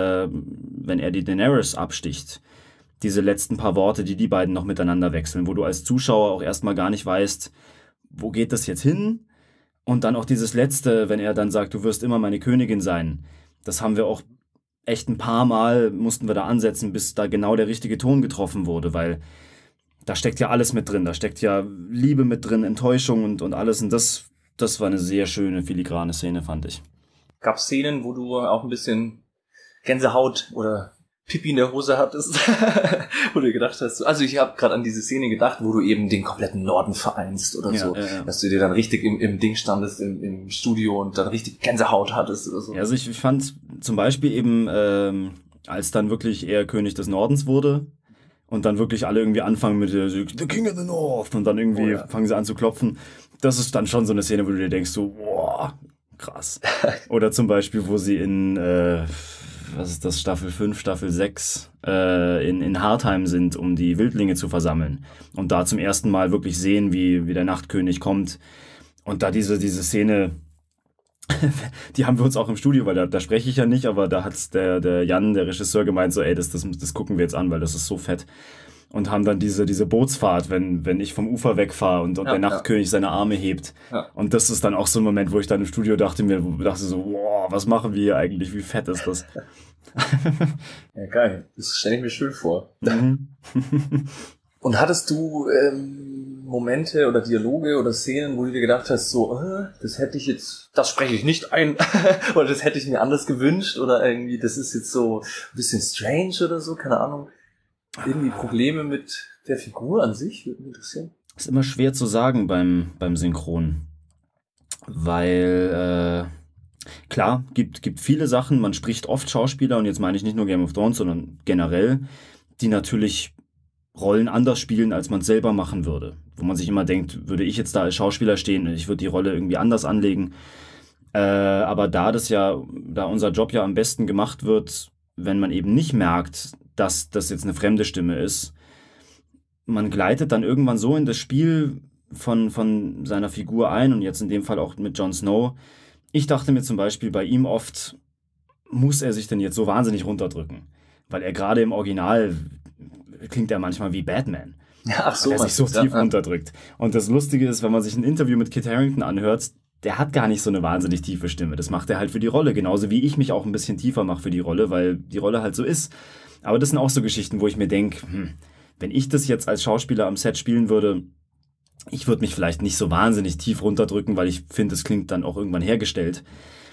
er die Daenerys absticht. Diese letzten paar Worte, die beiden noch miteinander wechseln, wo du als Zuschauer auch erstmal gar nicht weißt, wo geht das jetzt hin? Und dann auch dieses Letzte, wenn er dann sagt, du wirst immer meine Königin sein. Das haben wir auch echt ein paar Mal, mussten wir da ansetzen, bis da genau der richtige Ton getroffen wurde, weil da steckt ja alles mit drin. Da steckt ja Liebe mit drin, Enttäuschung und alles. Und das war eine sehr schöne, filigrane Szene, fand ich. Gab es Szenen, wo du auch ein bisschen Gänsehaut oder Pipi in der Hose hattest, wo du gedacht hast, also ich habe gerade an diese Szene gedacht, wo du eben den kompletten Norden vereinst oder so, dass du dir dann richtig im Ding standest, im Studio und dann richtig Gänsehaut hattest oder so. Ja, also ich fand zum Beispiel eben, als dann wirklich er König des Nordens wurde und dann wirklich alle irgendwie anfangen mit The King of the North und dann irgendwie fangen sie an zu klopfen, das ist dann schon so eine Szene, wo du dir denkst so, wow, krass. Oder zum Beispiel, wo sie in was ist das, Staffel 5, Staffel 6, in Hardheim sind, um die Wildlinge zu versammeln. Und da zum ersten Mal wirklich sehen, wie der Nachtkönig kommt. Und da diese Szene, die haben wir uns auch im Studio, weil da spreche ich ja nicht, aber da hat der Jan, der Regisseur, gemeint so, ey, das gucken wir jetzt an, weil das ist so fett. Und haben dann diese Bootsfahrt, wenn ich vom Ufer wegfahre und der Nachtkönig seine Arme hebt. Ja. Und das ist dann auch so ein Moment, wo ich dann im Studio dachte so, wow, was machen wir hier eigentlich? Wie fett ist das? Ja, geil. Das stelle ich mir schön vor. Und hattest du Momente oder Dialoge oder Szenen, wo du dir gedacht hast, so, das spreche ich nicht ein, oder das hätte ich mir anders gewünscht, oder irgendwie, das ist jetzt so ein bisschen strange oder so, keine Ahnung. Irgendwie Probleme mit der Figur an sich, würde mich interessieren. Ist immer schwer zu sagen beim Synchron, weil Klar, gibt viele Sachen, man spricht oft Schauspieler, und jetzt meine ich nicht nur Game of Thrones, sondern generell, die natürlich Rollen anders spielen, als man es selber machen würde. Wo man sich immer denkt, würde ich jetzt da als Schauspieler stehen, ich würde die Rolle irgendwie anders anlegen. Aber da unser Job ja am besten gemacht wird, wenn man eben nicht merkt, dass das jetzt eine fremde Stimme ist, man gleitet dann irgendwann so in das Spiel von seiner Figur ein, und jetzt in dem Fall auch mit Jon Snow. Ich dachte mir zum Beispiel bei ihm oft, muss er sich denn jetzt so wahnsinnig runterdrücken? Weil er gerade im Original klingt er manchmal wie Batman. Ja, ach so, weil er sich so tief runterdrückt. Und das Lustige ist, wenn man sich ein Interview mit Kit Harington anhört, der hat gar nicht so eine wahnsinnig tiefe Stimme. Das macht er halt für die Rolle, genauso wie ich mich auch ein bisschen tiefer mache für die Rolle, weil die Rolle halt so ist. Aber das sind auch so Geschichten, wo ich mir denke, wenn ich das jetzt als Schauspieler am Set spielen würde, ich würde mich vielleicht nicht so wahnsinnig tief runterdrücken, weil ich finde, es klingt dann auch irgendwann hergestellt.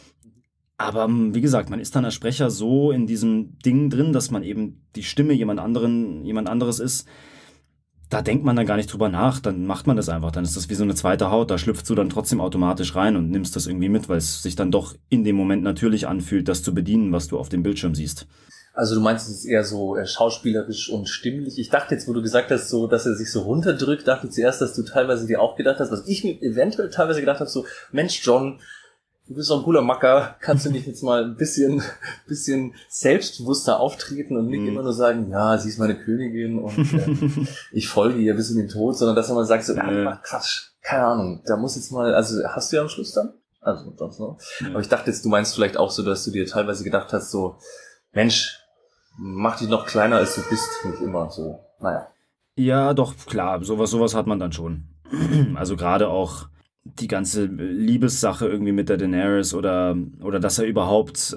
Aber wie gesagt, man ist dann als Sprecher so in diesem Ding drin, dass man eben die Stimme jemand anderes ist. Da denkt man dann gar nicht drüber nach, dann macht man das einfach. Dann ist das wie so eine zweite Haut, da schlüpfst du dann trotzdem automatisch rein und nimmst das irgendwie mit, weil es sich dann doch in dem Moment natürlich anfühlt, das zu bedienen, was du auf dem Bildschirm siehst. Also du meinst, es ist eher so schauspielerisch und stimmlich. Ich dachte jetzt, wo du gesagt hast, so, dass er sich so runterdrückt, dachte ich zuerst, dass du teilweise dir auch gedacht hast, was ich mir eventuell teilweise gedacht habe, so, Mensch, John, du bist doch ein cooler Macker, kannst du nicht jetzt mal ein bisschen selbstbewusster auftreten und nicht immer nur sagen, ja, sie ist meine Königin und ich folge ihr bis in den Tod, sondern dass er mal sagt, so, Quatsch, keine Ahnung, da muss jetzt mal, also hast du ja am Schluss dann? Also, sonst noch. Aber ich dachte jetzt, du meinst vielleicht auch so, dass du dir teilweise gedacht hast, so, Mensch, mach dich noch kleiner, als du bist, nicht immer so, naja. Ja, doch, klar, sowas hat man dann schon. Also gerade auch die ganze Liebessache irgendwie mit der Daenerys oder dass er überhaupt,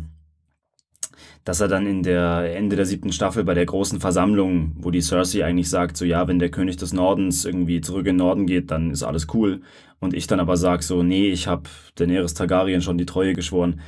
dass er dann in der Ende der 7. Staffel bei der großen Versammlung, wo die Cersei eigentlich sagt, so ja, wenn der König des Nordens irgendwie zurück in den Norden geht, dann ist alles cool. Und ich dann aber sag so, nee, ich habe Daenerys Targaryen schon die Treue geschworen.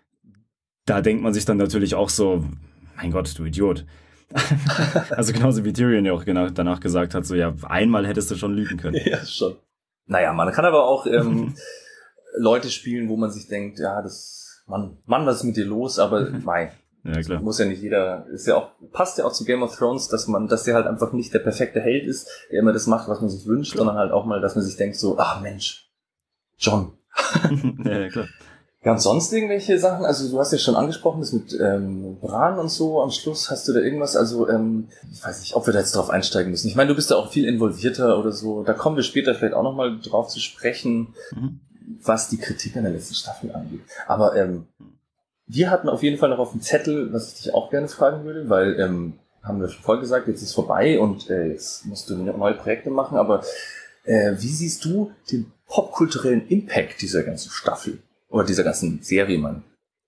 Da denkt man sich dann natürlich auch so, mein Gott, du Idiot. Also genauso wie Tyrion ja auch danach gesagt hat, so ja, einmal hättest du schon lügen können. Ja, schon. Naja, man kann aber auch Leute spielen, wo man sich denkt, ja, Mann, was ist mit dir los? Aber nein, ja, klar. Muss ja nicht jeder, passt ja auch zu Game of Thrones, dass der halt einfach nicht der perfekte Held ist, der immer das macht, was man sich wünscht, sondern halt auch mal, dass man sich denkt so, ach Mensch, John. Ja, klar. Ja, und sonst irgendwelche Sachen, also du hast ja schon angesprochen, das mit Bran und so, am Schluss hast du da irgendwas, also ich weiß nicht, ob wir da jetzt drauf einsteigen müssen. Ich meine, du bist da auch viel involvierter oder so, da kommen wir später vielleicht auch nochmal drauf zu sprechen, was die Kritik an der letzten Staffel angeht. Aber wir hatten auf jeden Fall noch auf dem Zettel, was ich dich auch gerne fragen würde, weil, haben wir schon vorher gesagt, jetzt ist vorbei und jetzt musst du neue Projekte machen, aber wie siehst du den popkulturellen Impact dieser ganzen Staffel? Oder dieser ganzen Serie, Mann.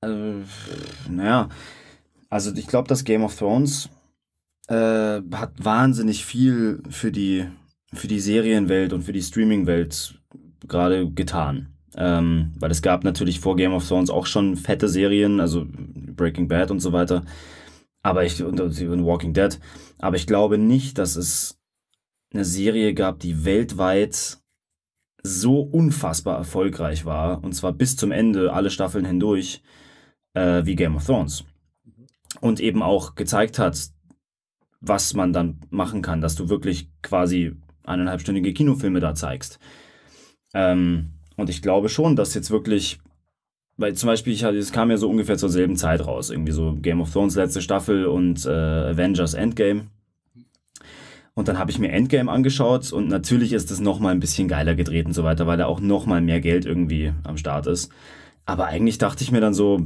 Naja, also ich glaube, dass Game of Thrones hat wahnsinnig viel für die Serienwelt und für die Streamingwelt gerade getan. Weil es gab natürlich vor Game of Thrones auch schon fette Serien, also Breaking Bad und so weiter, und Walking Dead. Aber ich glaube nicht, dass es eine Serie gab, die weltweit so unfassbar erfolgreich war, und zwar bis zum Ende, alle Staffeln hindurch, wie Game of Thrones. Und eben auch gezeigt hat, was man dann machen kann, dass du wirklich quasi 1,5-stündige Kinofilme da zeigst. Und ich glaube schon, dass jetzt wirklich, weil zum Beispiel, es kam ja so ungefähr zur selben Zeit raus, irgendwie so Game of Thrones letzte Staffel und Avengers Endgame. Und dann habe ich mir Endgame angeschaut und natürlich ist es nochmal ein bisschen geiler gedreht und so weiter, weil da auch nochmal mehr Geld irgendwie am Start ist. Aber eigentlich dachte ich mir dann so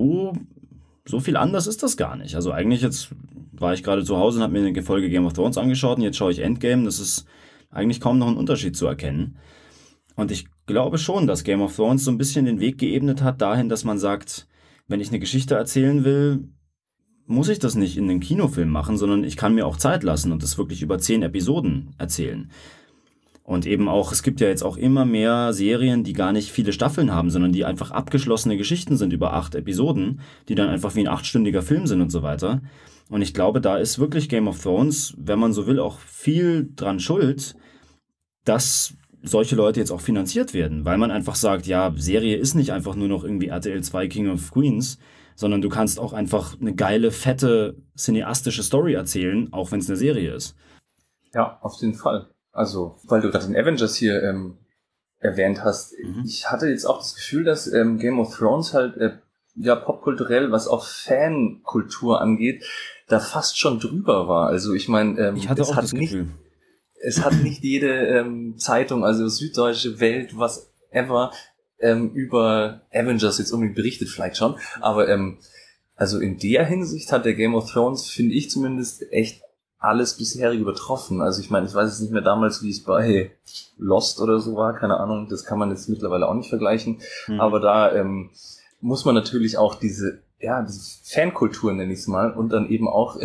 viel anders ist das gar nicht. Also eigentlich jetzt war ich gerade zu Hause und habe mir eine Folge Game of Thrones angeschaut und jetzt schaue ich Endgame. Das ist eigentlich kaum noch ein Unterschied zu erkennen. Und ich glaube schon, dass Game of Thrones so ein bisschen den Weg geebnet hat dahin, dass man sagt, wenn ich eine Geschichte erzählen will, muss ich das nicht in einen Kinofilm machen, sondern ich kann mir auch Zeit lassen und das wirklich über 10 Episoden erzählen. Und eben auch, es gibt ja jetzt auch immer mehr Serien, die gar nicht viele Staffeln haben, sondern die einfach abgeschlossene Geschichten sind über 8 Episoden, die dann einfach wie ein 8-stündiger Film sind und so weiter. Und ich glaube, da ist wirklich Game of Thrones, wenn man so will, auch viel dran schuld, dass solche Leute jetzt auch finanziert werden, weil man einfach sagt, ja, Serie ist nicht einfach nur noch irgendwie RTL 2 King of Queens, sondern du kannst auch einfach eine geile, fette, cineastische Story erzählen, auch wenn es eine Serie ist. Ja, auf jeden Fall. Also, weil du gerade den Avengers hier erwähnt hast, ich hatte jetzt auch das Gefühl, dass Game of Thrones halt popkulturell, was auch Fankultur angeht, da fast schon drüber war. Also ich meine, ich hatte auch das Gefühl. Es hat nicht jede Zeitung, also Süddeutsche Welt, was ever, über Avengers jetzt unbedingt berichtet, vielleicht schon. Aber also in der Hinsicht hat der Game of Thrones, finde ich zumindest, echt alles bisherige übertroffen. Also ich meine, ich weiß jetzt nicht mehr damals, wie es bei Lost oder so war, keine Ahnung, das kann man jetzt mittlerweile auch nicht vergleichen. Aber da muss man natürlich auch diese Fankultur, nenne ich es mal, und dann eben auch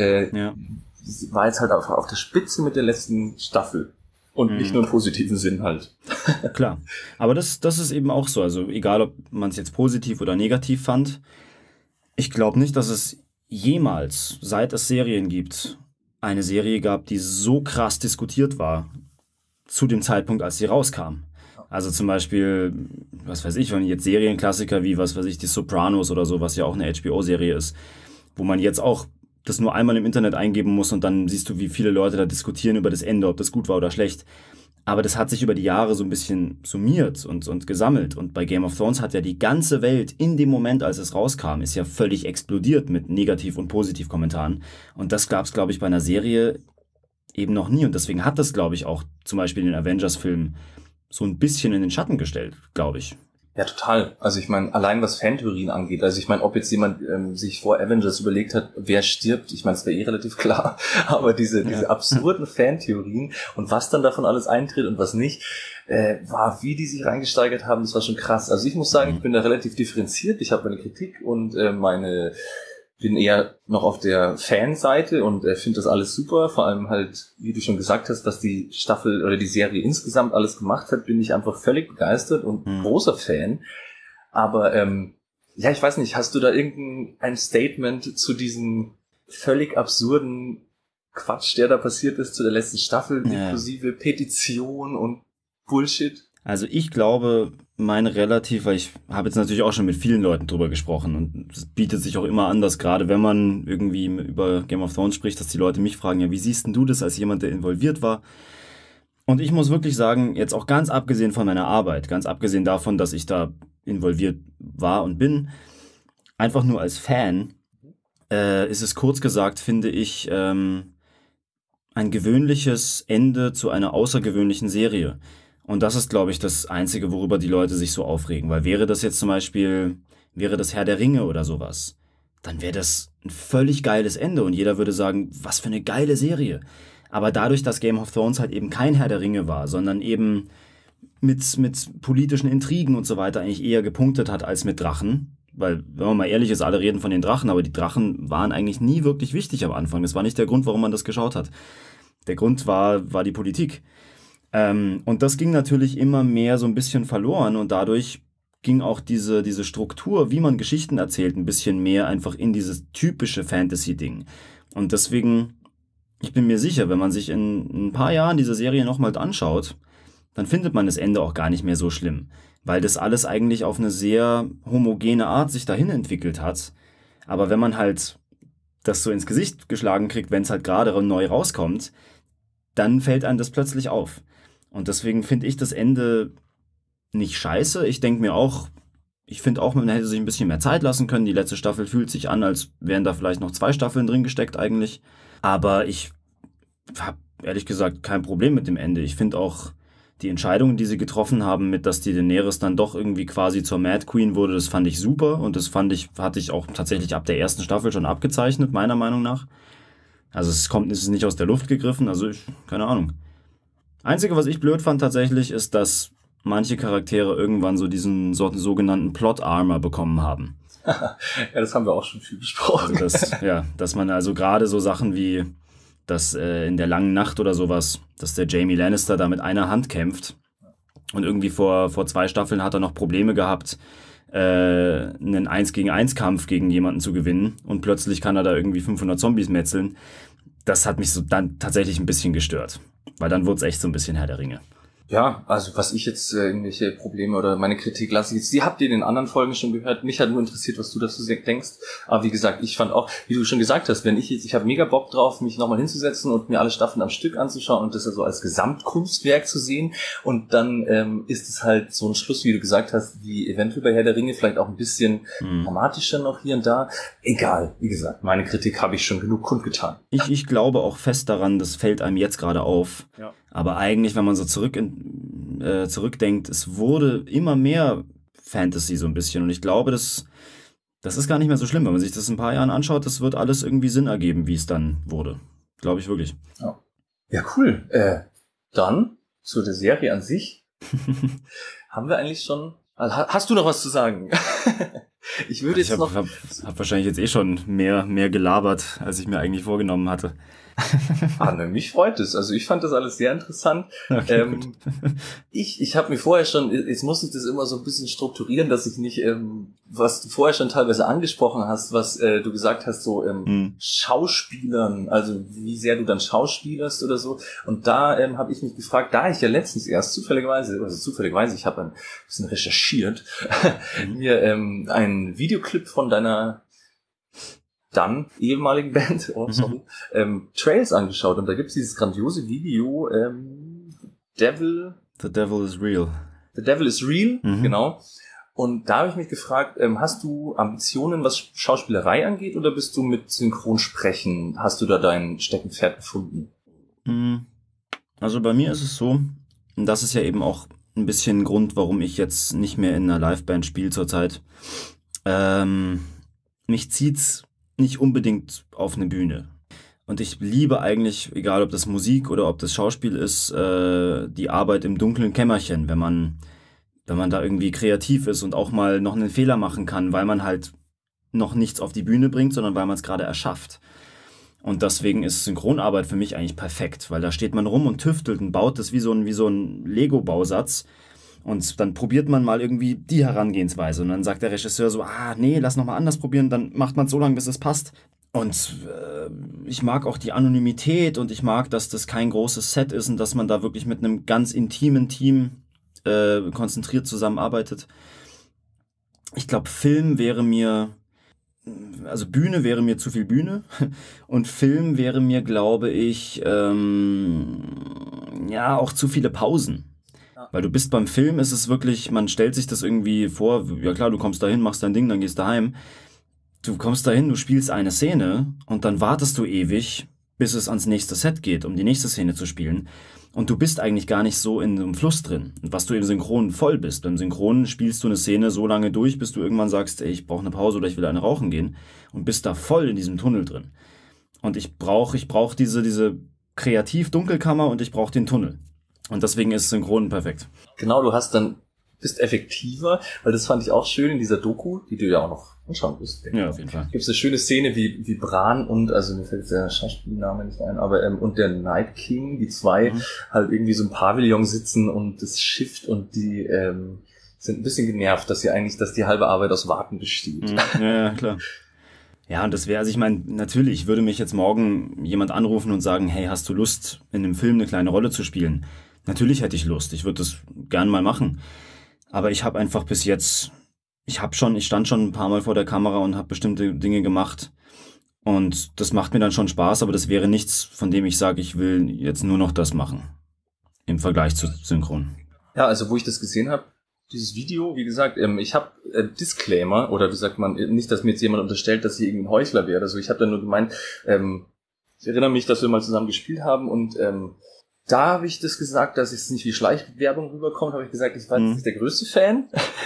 war jetzt halt auf der Spitze mit der letzten Staffel. Und nicht nur im positiven Sinn halt. Klar. Aber das ist eben auch so. Also egal, ob man es jetzt positiv oder negativ fand. Ich glaube nicht, dass es jemals, seit es Serien gibt, eine Serie gab, die so krass diskutiert war, zu dem Zeitpunkt, als sie rauskam. Also zum Beispiel, was weiß ich, wenn jetzt Serienklassiker wie, was weiß ich, die Sopranos oder so, was ja auch eine HBO-Serie ist, wo man jetzt auch das nur einmal im Internet eingeben muss und dann siehst du, wie viele Leute da diskutieren über das Ende, ob das gut war oder schlecht. Aber das hat sich über die Jahre so ein bisschen summiert und gesammelt. Und bei Game of Thrones hat ja die ganze Welt in dem Moment, als es rauskam, ist ja völlig explodiert mit Negativ- und Positiv-Kommentaren. Und das gab es, glaube ich, bei einer Serie eben noch nie. Und deswegen hat das, glaube ich, auch zum Beispiel den Avengers-Film so ein bisschen in den Schatten gestellt, glaube ich. Ja, total. Also ich meine, allein was Fantheorien angeht, also ich meine, ob jetzt jemand sich vor Avengers überlegt hat, wer stirbt, ich meine, es wäre relativ klar, aber diese absurden Fantheorien und was dann davon alles eintritt und was nicht, wie die sich reingesteigert haben, das war schon krass. Also ich muss sagen, ich bin da relativ differenziert, ich habe meine Kritik und bin eher noch auf der Fanseite und finde das alles super, vor allem halt, wie du schon gesagt hast, dass die Staffel oder die Serie insgesamt alles gemacht hat, bin ich einfach völlig begeistert und großer Fan. Aber ich weiß nicht, hast du da irgendein Statement zu diesem völlig absurden Quatsch, der da passiert ist zu der letzten Staffel, inklusive Petition und Bullshit? Also ich glaube, weil ich habe jetzt natürlich auch schon mit vielen Leuten drüber gesprochen und es bietet sich auch immer an, dass gerade wenn man irgendwie über Game of Thrones spricht, dass die Leute mich fragen, ja, wie siehst denn du das als jemand, der involviert war? Und ich muss wirklich sagen, jetzt auch ganz abgesehen von meiner Arbeit, ganz abgesehen davon, dass ich da involviert war und bin, einfach nur als Fan, ist es kurz gesagt, finde ich, ein gewöhnliches Ende zu einer außergewöhnlichen Serie. Und das ist, glaube ich, das Einzige, worüber die Leute sich so aufregen. Weil wäre das jetzt zum Beispiel, wäre das Herr der Ringe oder sowas, dann wäre das ein völlig geiles Ende und jeder würde sagen, was für eine geile Serie. Aber dadurch, dass Game of Thrones halt eben kein Herr der Ringe war, sondern eben mit politischen Intrigen und so weiter eigentlich eher gepunktet hat als mit Drachen, weil, wenn man mal ehrlich ist, alle reden von den Drachen, aber die Drachen waren eigentlich nie wirklich wichtig am Anfang. Das war nicht der Grund, warum man das geschaut hat. Der Grund war die Politik. Und das ging natürlich immer mehr so ein bisschen verloren und dadurch ging auch diese Struktur, wie man Geschichten erzählt, ein bisschen mehr einfach in dieses typische Fantasy-Ding. Und deswegen, ich bin mir sicher, wenn man sich in ein paar Jahren diese Serie nochmal anschaut, dann findet man das Ende auch gar nicht mehr so schlimm, weil das alles eigentlich auf eine sehr homogene Art sich dahin entwickelt hat. Aber wenn man halt das so ins Gesicht geschlagen kriegt, wenn es halt gerade neu rauskommt, dann fällt einem das plötzlich auf. Und deswegen finde ich das Ende nicht scheiße. Ich denke mir auch, ich finde auch, man hätte sich ein bisschen mehr Zeit lassen können. Die letzte Staffel fühlt sich an, als wären da vielleicht noch 2 Staffeln drin gesteckt eigentlich. Aber ich habe ehrlich gesagt kein Problem mit dem Ende. Ich finde auch die Entscheidungen, die sie getroffen haben, mit dass die Daenerys dann doch irgendwie quasi zur Mad Queen wurde, das fand ich super. Und das hatte ich auch tatsächlich ab der ersten Staffel schon abgezeichnet, meiner Meinung nach. Also es ist nicht aus der Luft gegriffen, keine Ahnung. Einzige, was ich blöd fand tatsächlich, ist, dass manche Charaktere irgendwann so diesen sogenannten Plot-Armor bekommen haben. Ja, das haben wir auch schon viel besprochen. Also dass man also gerade so Sachen wie, dass in der langen Nacht oder sowas, dass der Jaime Lannister da mit einer Hand kämpft und irgendwie vor 2 Staffeln hat er noch Probleme gehabt, einen 1-gegen-1-Kampf gegen jemanden zu gewinnen und plötzlich kann er da irgendwie 500 Zombies metzeln. Das hat mich so dann tatsächlich ein bisschen gestört. Weil dann wurde es echt so ein bisschen Herr der Ringe. Ja, also was ich jetzt irgendwelche Probleme oder meine Kritik lasse jetzt, die habt ihr in den anderen Folgen schon gehört. Mich hat nur interessiert, was du dazu denkst. Aber wie gesagt, ich fand auch, wie du schon gesagt hast, ich habe mega Bock drauf, mich nochmal hinzusetzen und mir alle Staffeln am Stück anzuschauen und das also als Gesamtkunstwerk zu sehen. Und dann ist es halt so ein Schluss, wie du gesagt hast, wie eventuell bei Herr der Ringe, vielleicht auch ein bisschen dramatischer noch hier und da. Egal, wie gesagt, meine Kritik habe ich schon genug kundgetan. Ich glaube auch fest daran, das fällt einem jetzt gerade auf. Ja. Aber eigentlich, wenn man so zurückdenkt, es wurde immer mehr Fantasy so ein bisschen. Und ich glaube, das ist gar nicht mehr so schlimm. Wenn man sich das in ein paar Jahren anschaut, das wird alles irgendwie Sinn ergeben, wie es dann wurde. Glaube ich wirklich. Ja, cool. Dann zu der Serie an sich. Haben wir eigentlich schon... Also, hast du noch was zu sagen? Ich würde jetzt noch... Ich hab wahrscheinlich jetzt schon mehr gelabert, als ich mir eigentlich vorgenommen hatte. Mich freut es. Also ich fand das alles sehr interessant. Okay, ich habe mir vorher schon, jetzt muss ich das immer so ein bisschen strukturieren, dass ich nicht, was du vorher schon teilweise angesprochen hast, was du gesagt hast, so Schauspielern, also wie sehr du dann schauspielerst oder so. Und da habe ich mich gefragt, da ich ja letztens erst zufälligerweise, ich habe ein bisschen recherchiert, mir einen Videoclip von deiner dann ehemaligen Band, Trails angeschaut und da gibt's dieses grandiose Video, The Devil is Real. The Devil is Real, genau. Und da habe ich mich gefragt, hast du Ambitionen, was Schauspielerei angeht, oder bist du mit Synchronsprechen, hast du da dein Steckenpferd gefunden? Also bei mir ist es so, und das ist ja eben auch ein bisschen ein Grund, warum ich jetzt nicht mehr in einer Liveband spiele zurzeit. Mich zieht's nicht unbedingt auf eine Bühne. Und ich liebe eigentlich, egal ob das Musik oder ob das Schauspiel ist, die Arbeit im dunklen Kämmerchen, wenn man da irgendwie kreativ ist und auch mal noch einen Fehler machen kann, weil man halt noch nichts auf die Bühne bringt, sondern weil man es gerade erschafft. Und deswegen ist Synchronarbeit für mich eigentlich perfekt, weil da steht man rum und tüftelt und baut das wie so ein Lego-Bausatz. Und dann probiert man mal irgendwie die Herangehensweise. Und dann sagt der Regisseur so, nee, lass noch mal anders probieren. Dann macht man es so lange, bis es passt. Und ich mag auch die Anonymität und ich mag, dass das kein großes Set ist und dass man da wirklich mit einem ganz intimen Team konzentriert zusammenarbeitet. Ich glaube, Bühne wäre mir zu viel Bühne und Film wäre mir, glaube ich, auch zu viele Pausen. Weil du bist beim Film, ist es wirklich, man stellt sich das irgendwie vor, ja klar, du kommst dahin, machst dein Ding, dann gehst du heim. Du kommst dahin, du spielst eine Szene und dann wartest du ewig, bis es ans nächste Set geht, um die nächste Szene zu spielen. Und du bist eigentlich gar nicht so in einem Fluss drin, was du im Synchron voll bist. Beim Synchron spielst du eine Szene so lange durch, bis du irgendwann sagst, ey, ich brauche eine Pause oder ich will eine rauchen gehen und bist da voll in diesem Tunnel drin. Und ich brauche diese Kreativ-Dunkelkammer und ich brauche den Tunnel. Und deswegen ist Synchron perfekt. Genau, bist effektiver, weil das fand ich auch schön in dieser Doku, die du ja auch noch anschauen wirst. Ja, auf jeden Fall. Gibt es eine schöne Szene, wie Bran und, also mir fällt der Schauspielname nicht ein, aber und der Night King, die zwei halt irgendwie so im Pavillon sitzen und das schifft und die sind ein bisschen genervt, dass die halbe Arbeit aus Warten besteht. Ja, klar. Ja, und das wäre, also ich meine, natürlich würde mich jetzt morgen jemand anrufen und sagen, hey, hast du Lust, in einem Film eine kleine Rolle zu spielen? Natürlich hätte ich Lust, ich würde das gern mal machen. Aber ich habe einfach bis jetzt, ich stand schon ein paar Mal vor der Kamera und habe bestimmte Dinge gemacht. Und das macht mir dann schon Spaß, aber das wäre nichts, von dem ich sage, ich will jetzt nur noch das machen. Im Vergleich zu Synchron. Ja, also wo ich das gesehen habe, dieses Video, wie gesagt, ich habe Disclaimer, oder wie sagt man, nicht, dass mir jetzt jemand unterstellt, dass ich irgendwie ein Heuchler wäre. Also ich habe dann nur gemeint, ich erinnere mich, dass wir mal zusammen gespielt haben und da habe ich das gesagt, dass es nicht wie Schleichwerbung rüberkommt, habe ich gesagt, ich war jetzt nicht der größte Fan.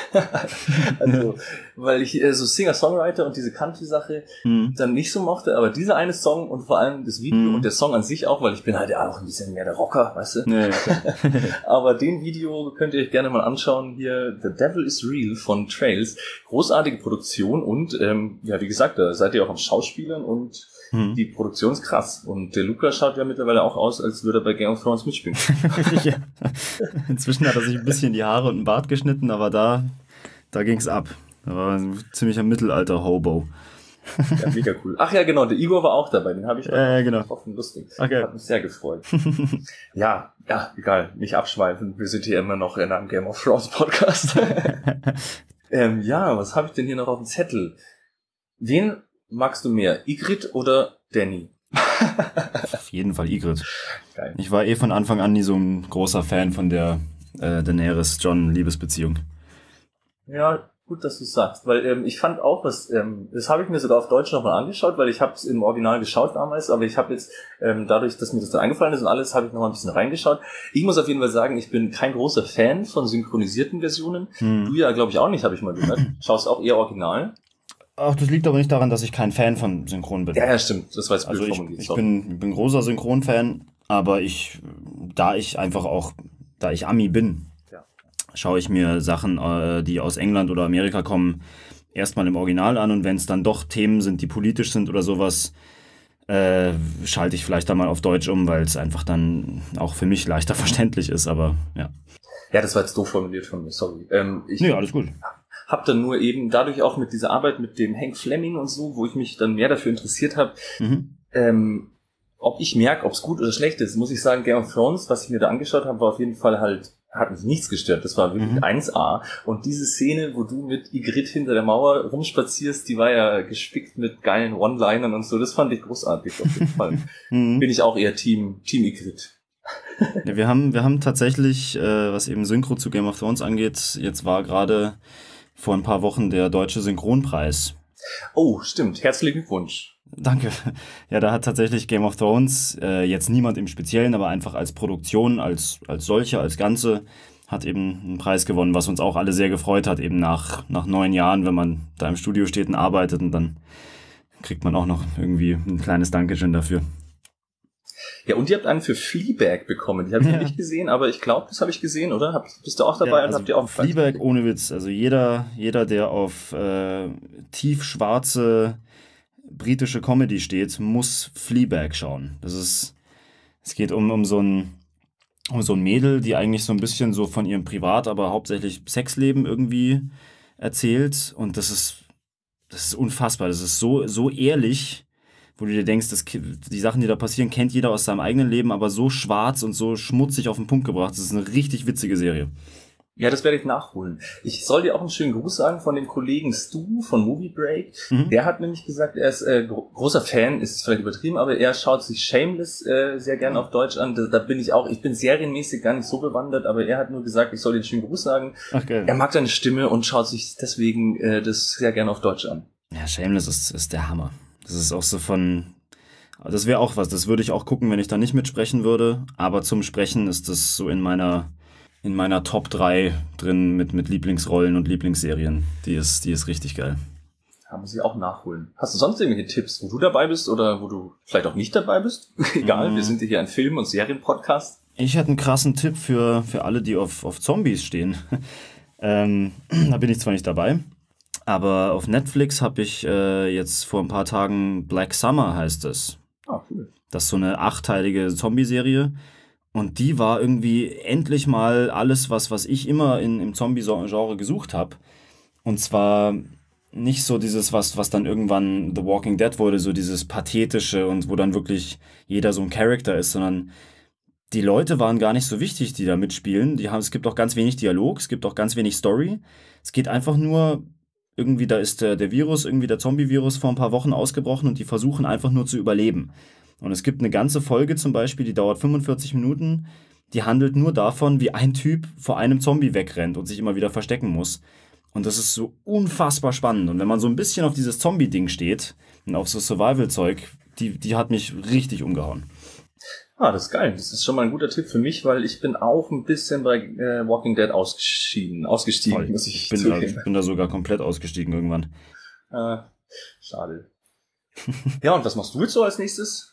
Also, weil ich so Singer-Songwriter und diese Country-Sache dann nicht so mochte, aber dieser eine Song und vor allem das Video und der Song an sich auch, weil ich bin halt ja auch ein bisschen mehr der Rocker, weißt du? Ja. Aber den Video könnt ihr euch gerne mal anschauen hier, The Devil is Real von Trails. Großartige Produktion und wie gesagt, da seid ihr auch am Schauspielern und die Produktion ist krass. Und der Luca schaut ja mittlerweile auch aus, als würde er bei Game of Thrones mitspielen. Ja. Inzwischen hat er sich ein bisschen die Haare und den Bart geschnitten, aber da ging's ab. Da war ein ziemlicher Mittelalter-Hobo. Ja, mega cool. Ach ja, genau, der Igor war auch dabei, den habe ich genau. getroffen, lustig. Okay. Hat mich sehr gefreut. Ja, egal, nicht abschweifen. Wir sind hier immer noch in einem Game of Thrones Podcast. Ja, was habe ich denn hier noch auf dem Zettel? Wen magst du mehr, Ygritte oder Dany? Auf jeden Fall Ygritte. Geil. Ich war von Anfang an nie so ein großer Fan von der Daenerys-Jon-Liebesbeziehung. Ja, gut, dass du es sagst, weil ich fand auch, das habe ich mir sogar auf Deutsch nochmal angeschaut, weil ich habe es im Original geschaut damals, aber ich habe jetzt, dadurch, dass mir das dann eingefallen ist und alles, habe ich noch mal ein bisschen reingeschaut. Ich muss auf jeden Fall sagen, ich bin kein großer Fan von synchronisierten Versionen. Du ja, glaube ich, auch nicht, habe ich mal gehört. Schaust auch eher Original. Ach, das liegt aber nicht daran, dass ich kein Fan von Synchron bin. Ja, stimmt, das war jetzt blöd formuliert. Ich bin großer Synchron-Fan, aber da ich Ami bin, schaue ich mir Sachen, die aus England oder Amerika kommen, erstmal im Original an und wenn es dann doch Themen sind, die politisch sind oder sowas, schalte ich vielleicht dann mal auf Deutsch um, weil es einfach dann auch für mich leichter verständlich ist, aber ja. Ja, das war jetzt doof formuliert von mir, sorry. Nee, alles gut. Hab dann nur eben dadurch auch mit dieser Arbeit mit dem Hank Fleming und so, wo ich mich dann mehr dafür interessiert habe, ob ich merke, ob es gut oder schlecht ist, muss ich sagen, Game of Thrones, was ich mir da angeschaut habe, war auf jeden Fall hat mich nichts gestört. Das war wirklich 1A. Und diese Szene, wo du mit Ygritte hinter der Mauer rumspazierst, die war ja gespickt mit geilen One-Linern und so. Das fand ich großartig auf jeden Fall. Bin ich auch eher Team Ygritte. Ja, wir haben tatsächlich, was eben Synchro zu Game of Thrones angeht, jetzt war gerade vor ein paar Wochen der Deutsche Synchronpreis. Oh, stimmt. Herzlichen Glückwunsch. Danke. Ja, da hat tatsächlich Game of Thrones, jetzt niemand im Speziellen, aber einfach als Produktion, als solche, als Ganze, hat eben einen Preis gewonnen, was uns auch alle sehr gefreut hat, eben nach 9 Jahren, wenn man da im Studio steht und arbeitet und dann kriegt man auch noch irgendwie ein kleines Dankeschön dafür. Ja, und ihr habt einen für Fleabag bekommen. Die habe ich noch nicht gesehen, aber ich glaube, das habe ich gesehen, oder? Bist du auch dabei und habt ihr auch Fleabag ohne Witz. Also jeder, der auf tiefschwarze britische Comedy steht, muss Fleabag schauen. Es geht um so ein Mädel, die eigentlich so ein bisschen so von ihrem Privat, aber hauptsächlich Sexleben irgendwie erzählt. Und das ist unfassbar. Das ist so ehrlich, wo du dir denkst, die Sachen, die da passieren, kennt jeder aus seinem eigenen Leben, aber so schwarz und so schmutzig auf den Punkt gebracht. Das ist eine richtig witzige Serie. Ja, das werde ich nachholen. Ich soll dir auch einen schönen Gruß sagen von dem Kollegen Stu von Movie Break. Der hat nämlich gesagt, er ist großer Fan, ist vielleicht übertrieben, aber er schaut sich Shameless sehr gern auf Deutsch an. Da bin ich auch, ich bin serienmäßig gar nicht so bewandert, aber er hat nur gesagt, ich soll dir einen schönen Gruß sagen. Okay. Er mag deine Stimme und schaut sich deswegen das sehr gern auf Deutsch an. Ja, Shameless ist der Hammer. Das ist auch so das wäre auch was, das würde ich auch gucken, wenn ich da nicht mitsprechen würde, aber zum Sprechen ist das so in meiner Top 3 drin mit Lieblingsrollen und Lieblingsserien. Die ist richtig geil. Da muss ich auch nachholen. Hast du sonst irgendwelche Tipps, wo du dabei bist oder wo du vielleicht auch nicht dabei bist? Egal, wir sind hier ein Film- und Serienpodcast. Ich hätte einen krassen Tipp für alle, die auf Zombies stehen. Da bin ich zwar nicht dabei, aber auf Netflix habe ich jetzt vor ein paar Tagen Black Summer heißt es. Ah, cool. Das ist so eine 8-teilige Zombie-Serie. Und die war irgendwie endlich mal alles, was ich immer im Zombie-Genre gesucht habe. Und zwar nicht so dieses, was dann irgendwann The Walking Dead wurde, so dieses Pathetische und wo dann wirklich jeder so ein Charakter ist, sondern die Leute waren gar nicht so wichtig, die da mitspielen. Es gibt auch ganz wenig Dialog, es gibt auch ganz wenig Story. Es geht einfach nur, irgendwie da ist der Virus, irgendwie der Zombie-Virus vor ein paar Wochen ausgebrochen und die versuchen einfach nur zu überleben. Und es gibt eine ganze Folge zum Beispiel, die dauert 45 Minuten, die handelt nur davon, wie ein Typ vor einem Zombie wegrennt und sich immer wieder verstecken muss. Und das ist so unfassbar spannend. Und wenn man so ein bisschen auf dieses Zombie-Ding steht und auf so Survival-Zeug, die hat mich richtig umgehauen. Ah, das ist geil. Das ist schon mal ein guter Tipp für mich, weil ich bin auch ein bisschen bei Walking Dead ausgestiegen, Voll. muss ich zugeben. Ich bin da sogar komplett ausgestiegen irgendwann. Schade. Ja, und was machst du jetzt so als nächstes?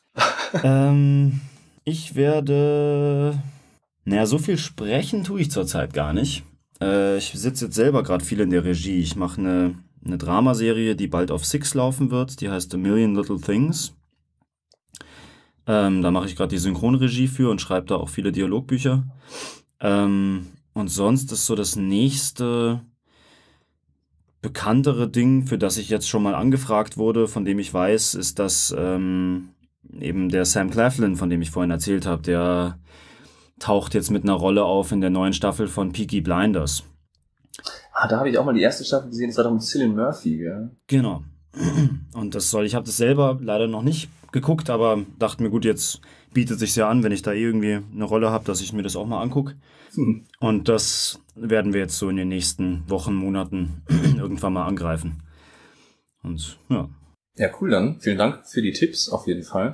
Ich werde... so viel sprechen tue ich zurzeit gar nicht. Ich sitze jetzt selber gerade viel in der Regie. Ich mache eine Dramaserie, die bald auf Six laufen wird. Die heißt A Million Little Things. Da mache ich gerade die Synchronregie für und schreibe da auch viele Dialogbücher. Und sonst ist so das nächste... bekanntere Ding, für das ich jetzt schon mal angefragt wurde, von dem ich weiß, ist das eben der Sam Claflin, von dem ich vorhin erzählt habe. Der taucht jetzt mit einer Rolle auf in der neuen Staffel von Peaky Blinders. Da habe ich auch mal die erste Staffel gesehen, das war doch mit Cillian Murphy, gell? Genau. Und ich habe das selber leider noch nicht geguckt, aber dachte mir, gut, jetzt bietet sich ja an, wenn ich da irgendwie eine Rolle habe, dass ich mir das auch mal angucke. Und das werden wir jetzt so in den nächsten Wochen, Monaten irgendwann mal angreifen. Und ja. Ja, cool dann. Vielen Dank für die Tipps auf jeden Fall.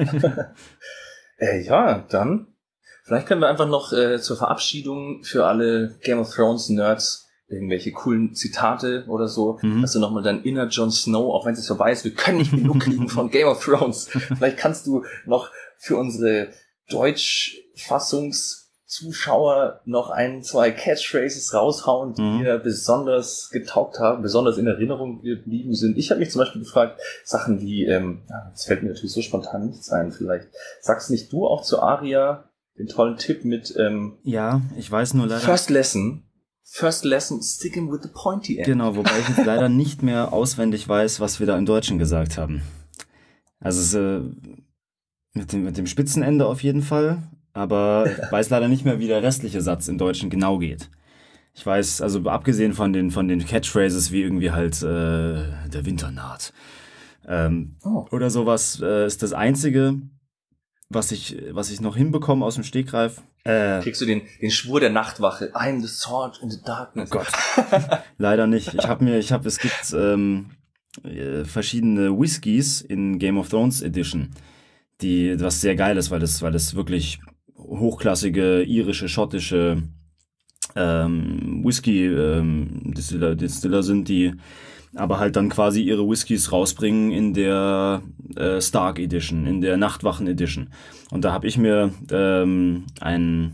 Ja, dann vielleicht können wir einfach noch zur Verabschiedung für alle Game of Thrones Nerds irgendwelche coolen Zitate oder so, dass du nochmal dein inner Jon Snow, auch wenn es vorbei ist, wir können nicht genug kriegen von Game of Thrones. Vielleicht kannst du noch für unsere Deutschfassungszuschauer noch 1, 2 Catchphrases raushauen, die dir besonders getaugt haben, besonders in Erinnerung geblieben sind. Ich habe mich zum Beispiel gefragt, Sachen wie, jetzt fällt mir natürlich so spontan nichts ein, vielleicht sagst nicht du auch zu Arya den tollen Tipp mit ja, ich weiß nur leider... First lesson, sticking with the pointy end. Genau, wobei ich jetzt leider nicht mehr auswendig weiß, was wir da im Deutschen gesagt haben. Also mit dem Spitzenende auf jeden Fall, aber ich weiß leider nicht mehr, wie der restliche Satz im Deutschen genau geht. Ich weiß, also abgesehen von den Catchphrases wie irgendwie halt der Winter naht oder sowas, ist das Einzige, was ich noch hinbekomme aus dem Stegreif. Kriegst du den Schwur der Nachtwache? I'm the sword in the darkness. Oh Gott. Leider nicht. Es gibt verschiedene Whiskys in Game of Thrones Edition, was sehr geil ist, weil das wirklich hochklassige irische, schottische Whisky-Distiller sind, die aber halt dann quasi ihre Whiskys rausbringen in der Stark Edition, in der Nachtwachen Edition. Und da habe ich mir einen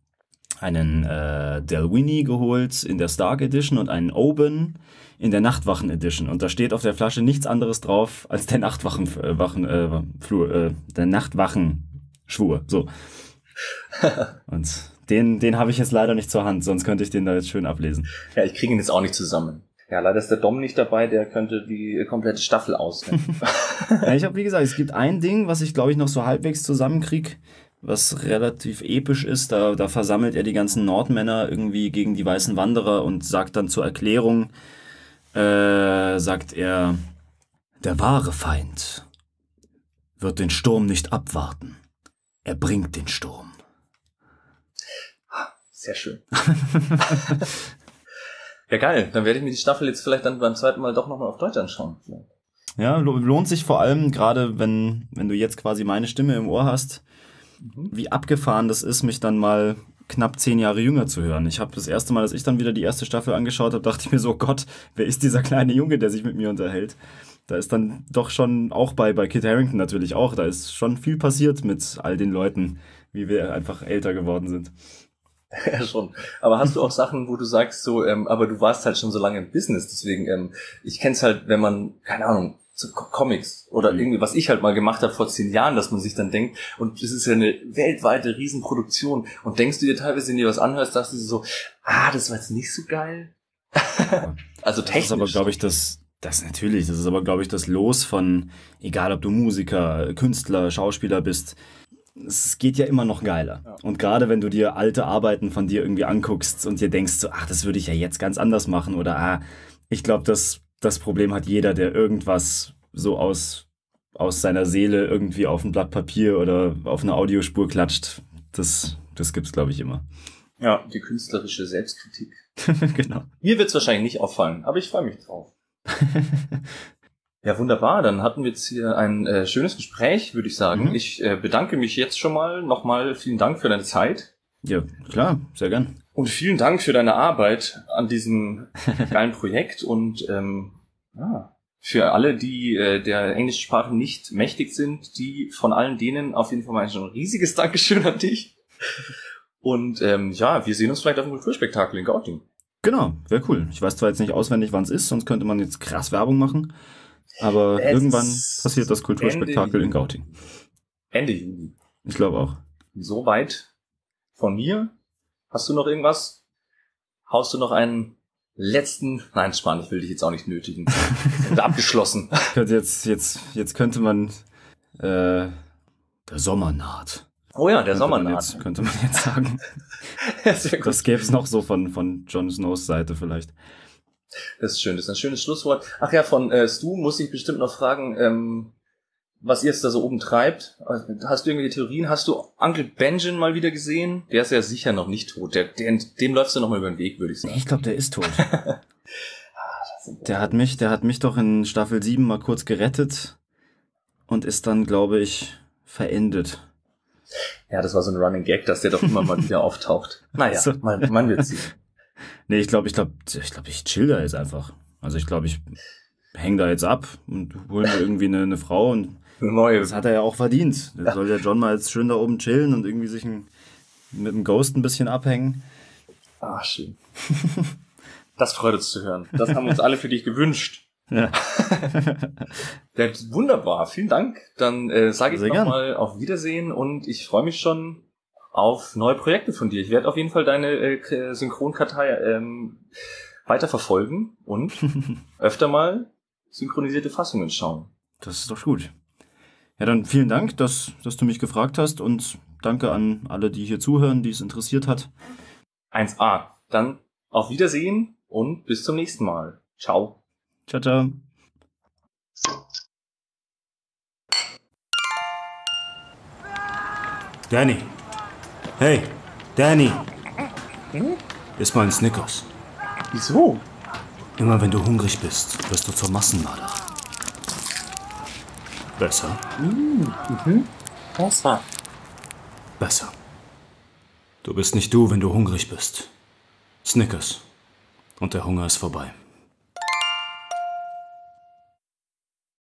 Dalwhinnie geholt in der Stark Edition und einen Oban in der Nachtwachen Edition. Und da steht auf der Flasche nichts anderes drauf als der Nachtwachenschwur. So. Und den habe ich jetzt leider nicht zur Hand, sonst könnte ich den da jetzt schön ablesen. Ja, ich kriege ihn jetzt auch nicht zusammen. Ja, leider ist der Dom nicht dabei, der könnte die komplette Staffel auswählen. Ja, ich habe, wie gesagt, es gibt ein Ding, was ich, glaube ich, noch so halbwegs zusammenkriege, was relativ episch ist. Da versammelt er die ganzen Nordmänner irgendwie gegen die weißen Wanderer und sagt dann zur Erklärung, sagt er, der wahre Feind wird den Sturm nicht abwarten. Er bringt den Sturm. Sehr schön. Ja, geil. Dann werde ich mir die Staffel jetzt vielleicht dann beim zweiten Mal doch nochmal auf Deutsch anschauen. Ja, lohnt sich vor allem, gerade wenn du jetzt quasi meine Stimme im Ohr hast, wie abgefahren das ist, mich dann mal knapp 10 Jahre jünger zu hören. Ich habe das erste Mal, als ich dann wieder die erste Staffel angeschaut habe, dachte ich mir so, Gott, wer ist dieser kleine Junge, der sich mit mir unterhält? Da ist dann doch schon, auch bei Kit Harington natürlich auch, da ist schon viel passiert mit all den Leuten, wie wir einfach älter geworden sind. Ja, schon. Aber hast du auch Sachen, wo du sagst so, aber du warst halt schon so lange im Business, deswegen, ich kenn's halt, wenn man, keine Ahnung, so Comics oder irgendwie, was ich halt mal gemacht habe vor 10 Jahren, dass man sich dann denkt, und das ist ja eine weltweite Riesenproduktion, und denkst du dir teilweise, wenn du dir was anhörst, dachtest du so, das war jetzt nicht so geil. Also technisch. Das ist aber, glaube ich, das ist aber, glaube ich, das Los von, egal ob du Musiker, Künstler, Schauspieler bist, es geht ja immer noch geiler. Ja. Und gerade wenn du dir alte Arbeiten von dir irgendwie anguckst und dir denkst so, das würde ich ja jetzt ganz anders machen oder ich glaube, das Problem hat jeder, der irgendwas so aus seiner Seele irgendwie auf ein Blatt Papier oder auf eine Audiospur klatscht. Das gibt's, glaube ich, immer. Ja, die künstlerische Selbstkritik. Genau. Mir wird's wahrscheinlich nicht auffallen, aber ich freue mich drauf. Ja, wunderbar. Dann hatten wir jetzt hier ein schönes Gespräch, würde ich sagen. Ich bedanke mich jetzt schon mal. Nochmal vielen Dank für deine Zeit. Ja, klar, sehr gern. Und vielen Dank für deine Arbeit an diesem geilen Projekt. Und für alle, die der englischen Sprache nicht mächtig sind, von allen denen auf jeden Fall mal ein riesiges Dankeschön an dich. Und wir sehen uns vielleicht auf dem Kulturspektakel in Gauting. Genau, wäre cool. Ich weiß zwar jetzt nicht auswendig, wann es ist, sonst könnte man jetzt krass Werbung machen. Aber irgendwann passiert das Kulturspektakel in Gauting. Ende Juli. Ich glaube auch. Soweit von mir. Hast du noch irgendwas? Haust du noch einen letzten... Nein, Spahn, ich will dich jetzt auch nicht nötigen. Sind abgeschlossen. Jetzt könnte man... der Sommer naht. Oh ja, der Sommer naht. Könnte man jetzt sagen. Ja, sehr gut. Das gäbe es noch so von Jon Snows Seite vielleicht. Das ist schön, das ist ein schönes Schlusswort. Ach ja, von Stu muss ich bestimmt noch fragen, was ihr jetzt da so oben treibt. Hast du irgendwelche Theorien? Hast du Uncle Benjen mal wieder gesehen? Der ist ja sicher noch nicht tot. Dem läufst du noch mal über den Weg, würde ich sagen. Ich glaube, der ist tot. Der hat mich doch in Staffel 7 mal kurz gerettet und ist dann, glaube ich, verendet. Ja, das war so ein Running Gag, dass der doch immer mal wieder auftaucht. Naja, So. man wird sehen. Nee, ich chill da jetzt einfach. Also ich glaube, ich häng da jetzt ab und hol mir irgendwie eine Frau und Neue. das hat er ja auch verdient. Da soll der John mal jetzt schön da oben chillen und irgendwie sich mit dem Ghost ein bisschen abhängen. Ah, schön. Das freut uns zu hören. Das haben uns alle für dich gewünscht. Ja. Ja, wunderbar, vielen Dank. Dann sage ich Sehr gern. nochmal auf Wiedersehen und ich freue mich schon auf neue Projekte von dir. Ich werde auf jeden Fall deine Synchronkartei weiterverfolgen und öfter mal synchronisierte Fassungen schauen. Das ist doch gut. Ja, dann vielen Dank, dass du mich gefragt hast und danke an alle, die hier zuhören, die es interessiert hat. 1A. Dann auf Wiedersehen und bis zum nächsten Mal. Ciao. Ciao, ciao. Danny. Hey, Danny. Iss mal einen Snickers. Wieso? Immer wenn du hungrig bist, wirst du zur Massenmarder. Besser? Besser. Besser. Du bist nicht du, wenn du hungrig bist. Snickers. Und der Hunger ist vorbei.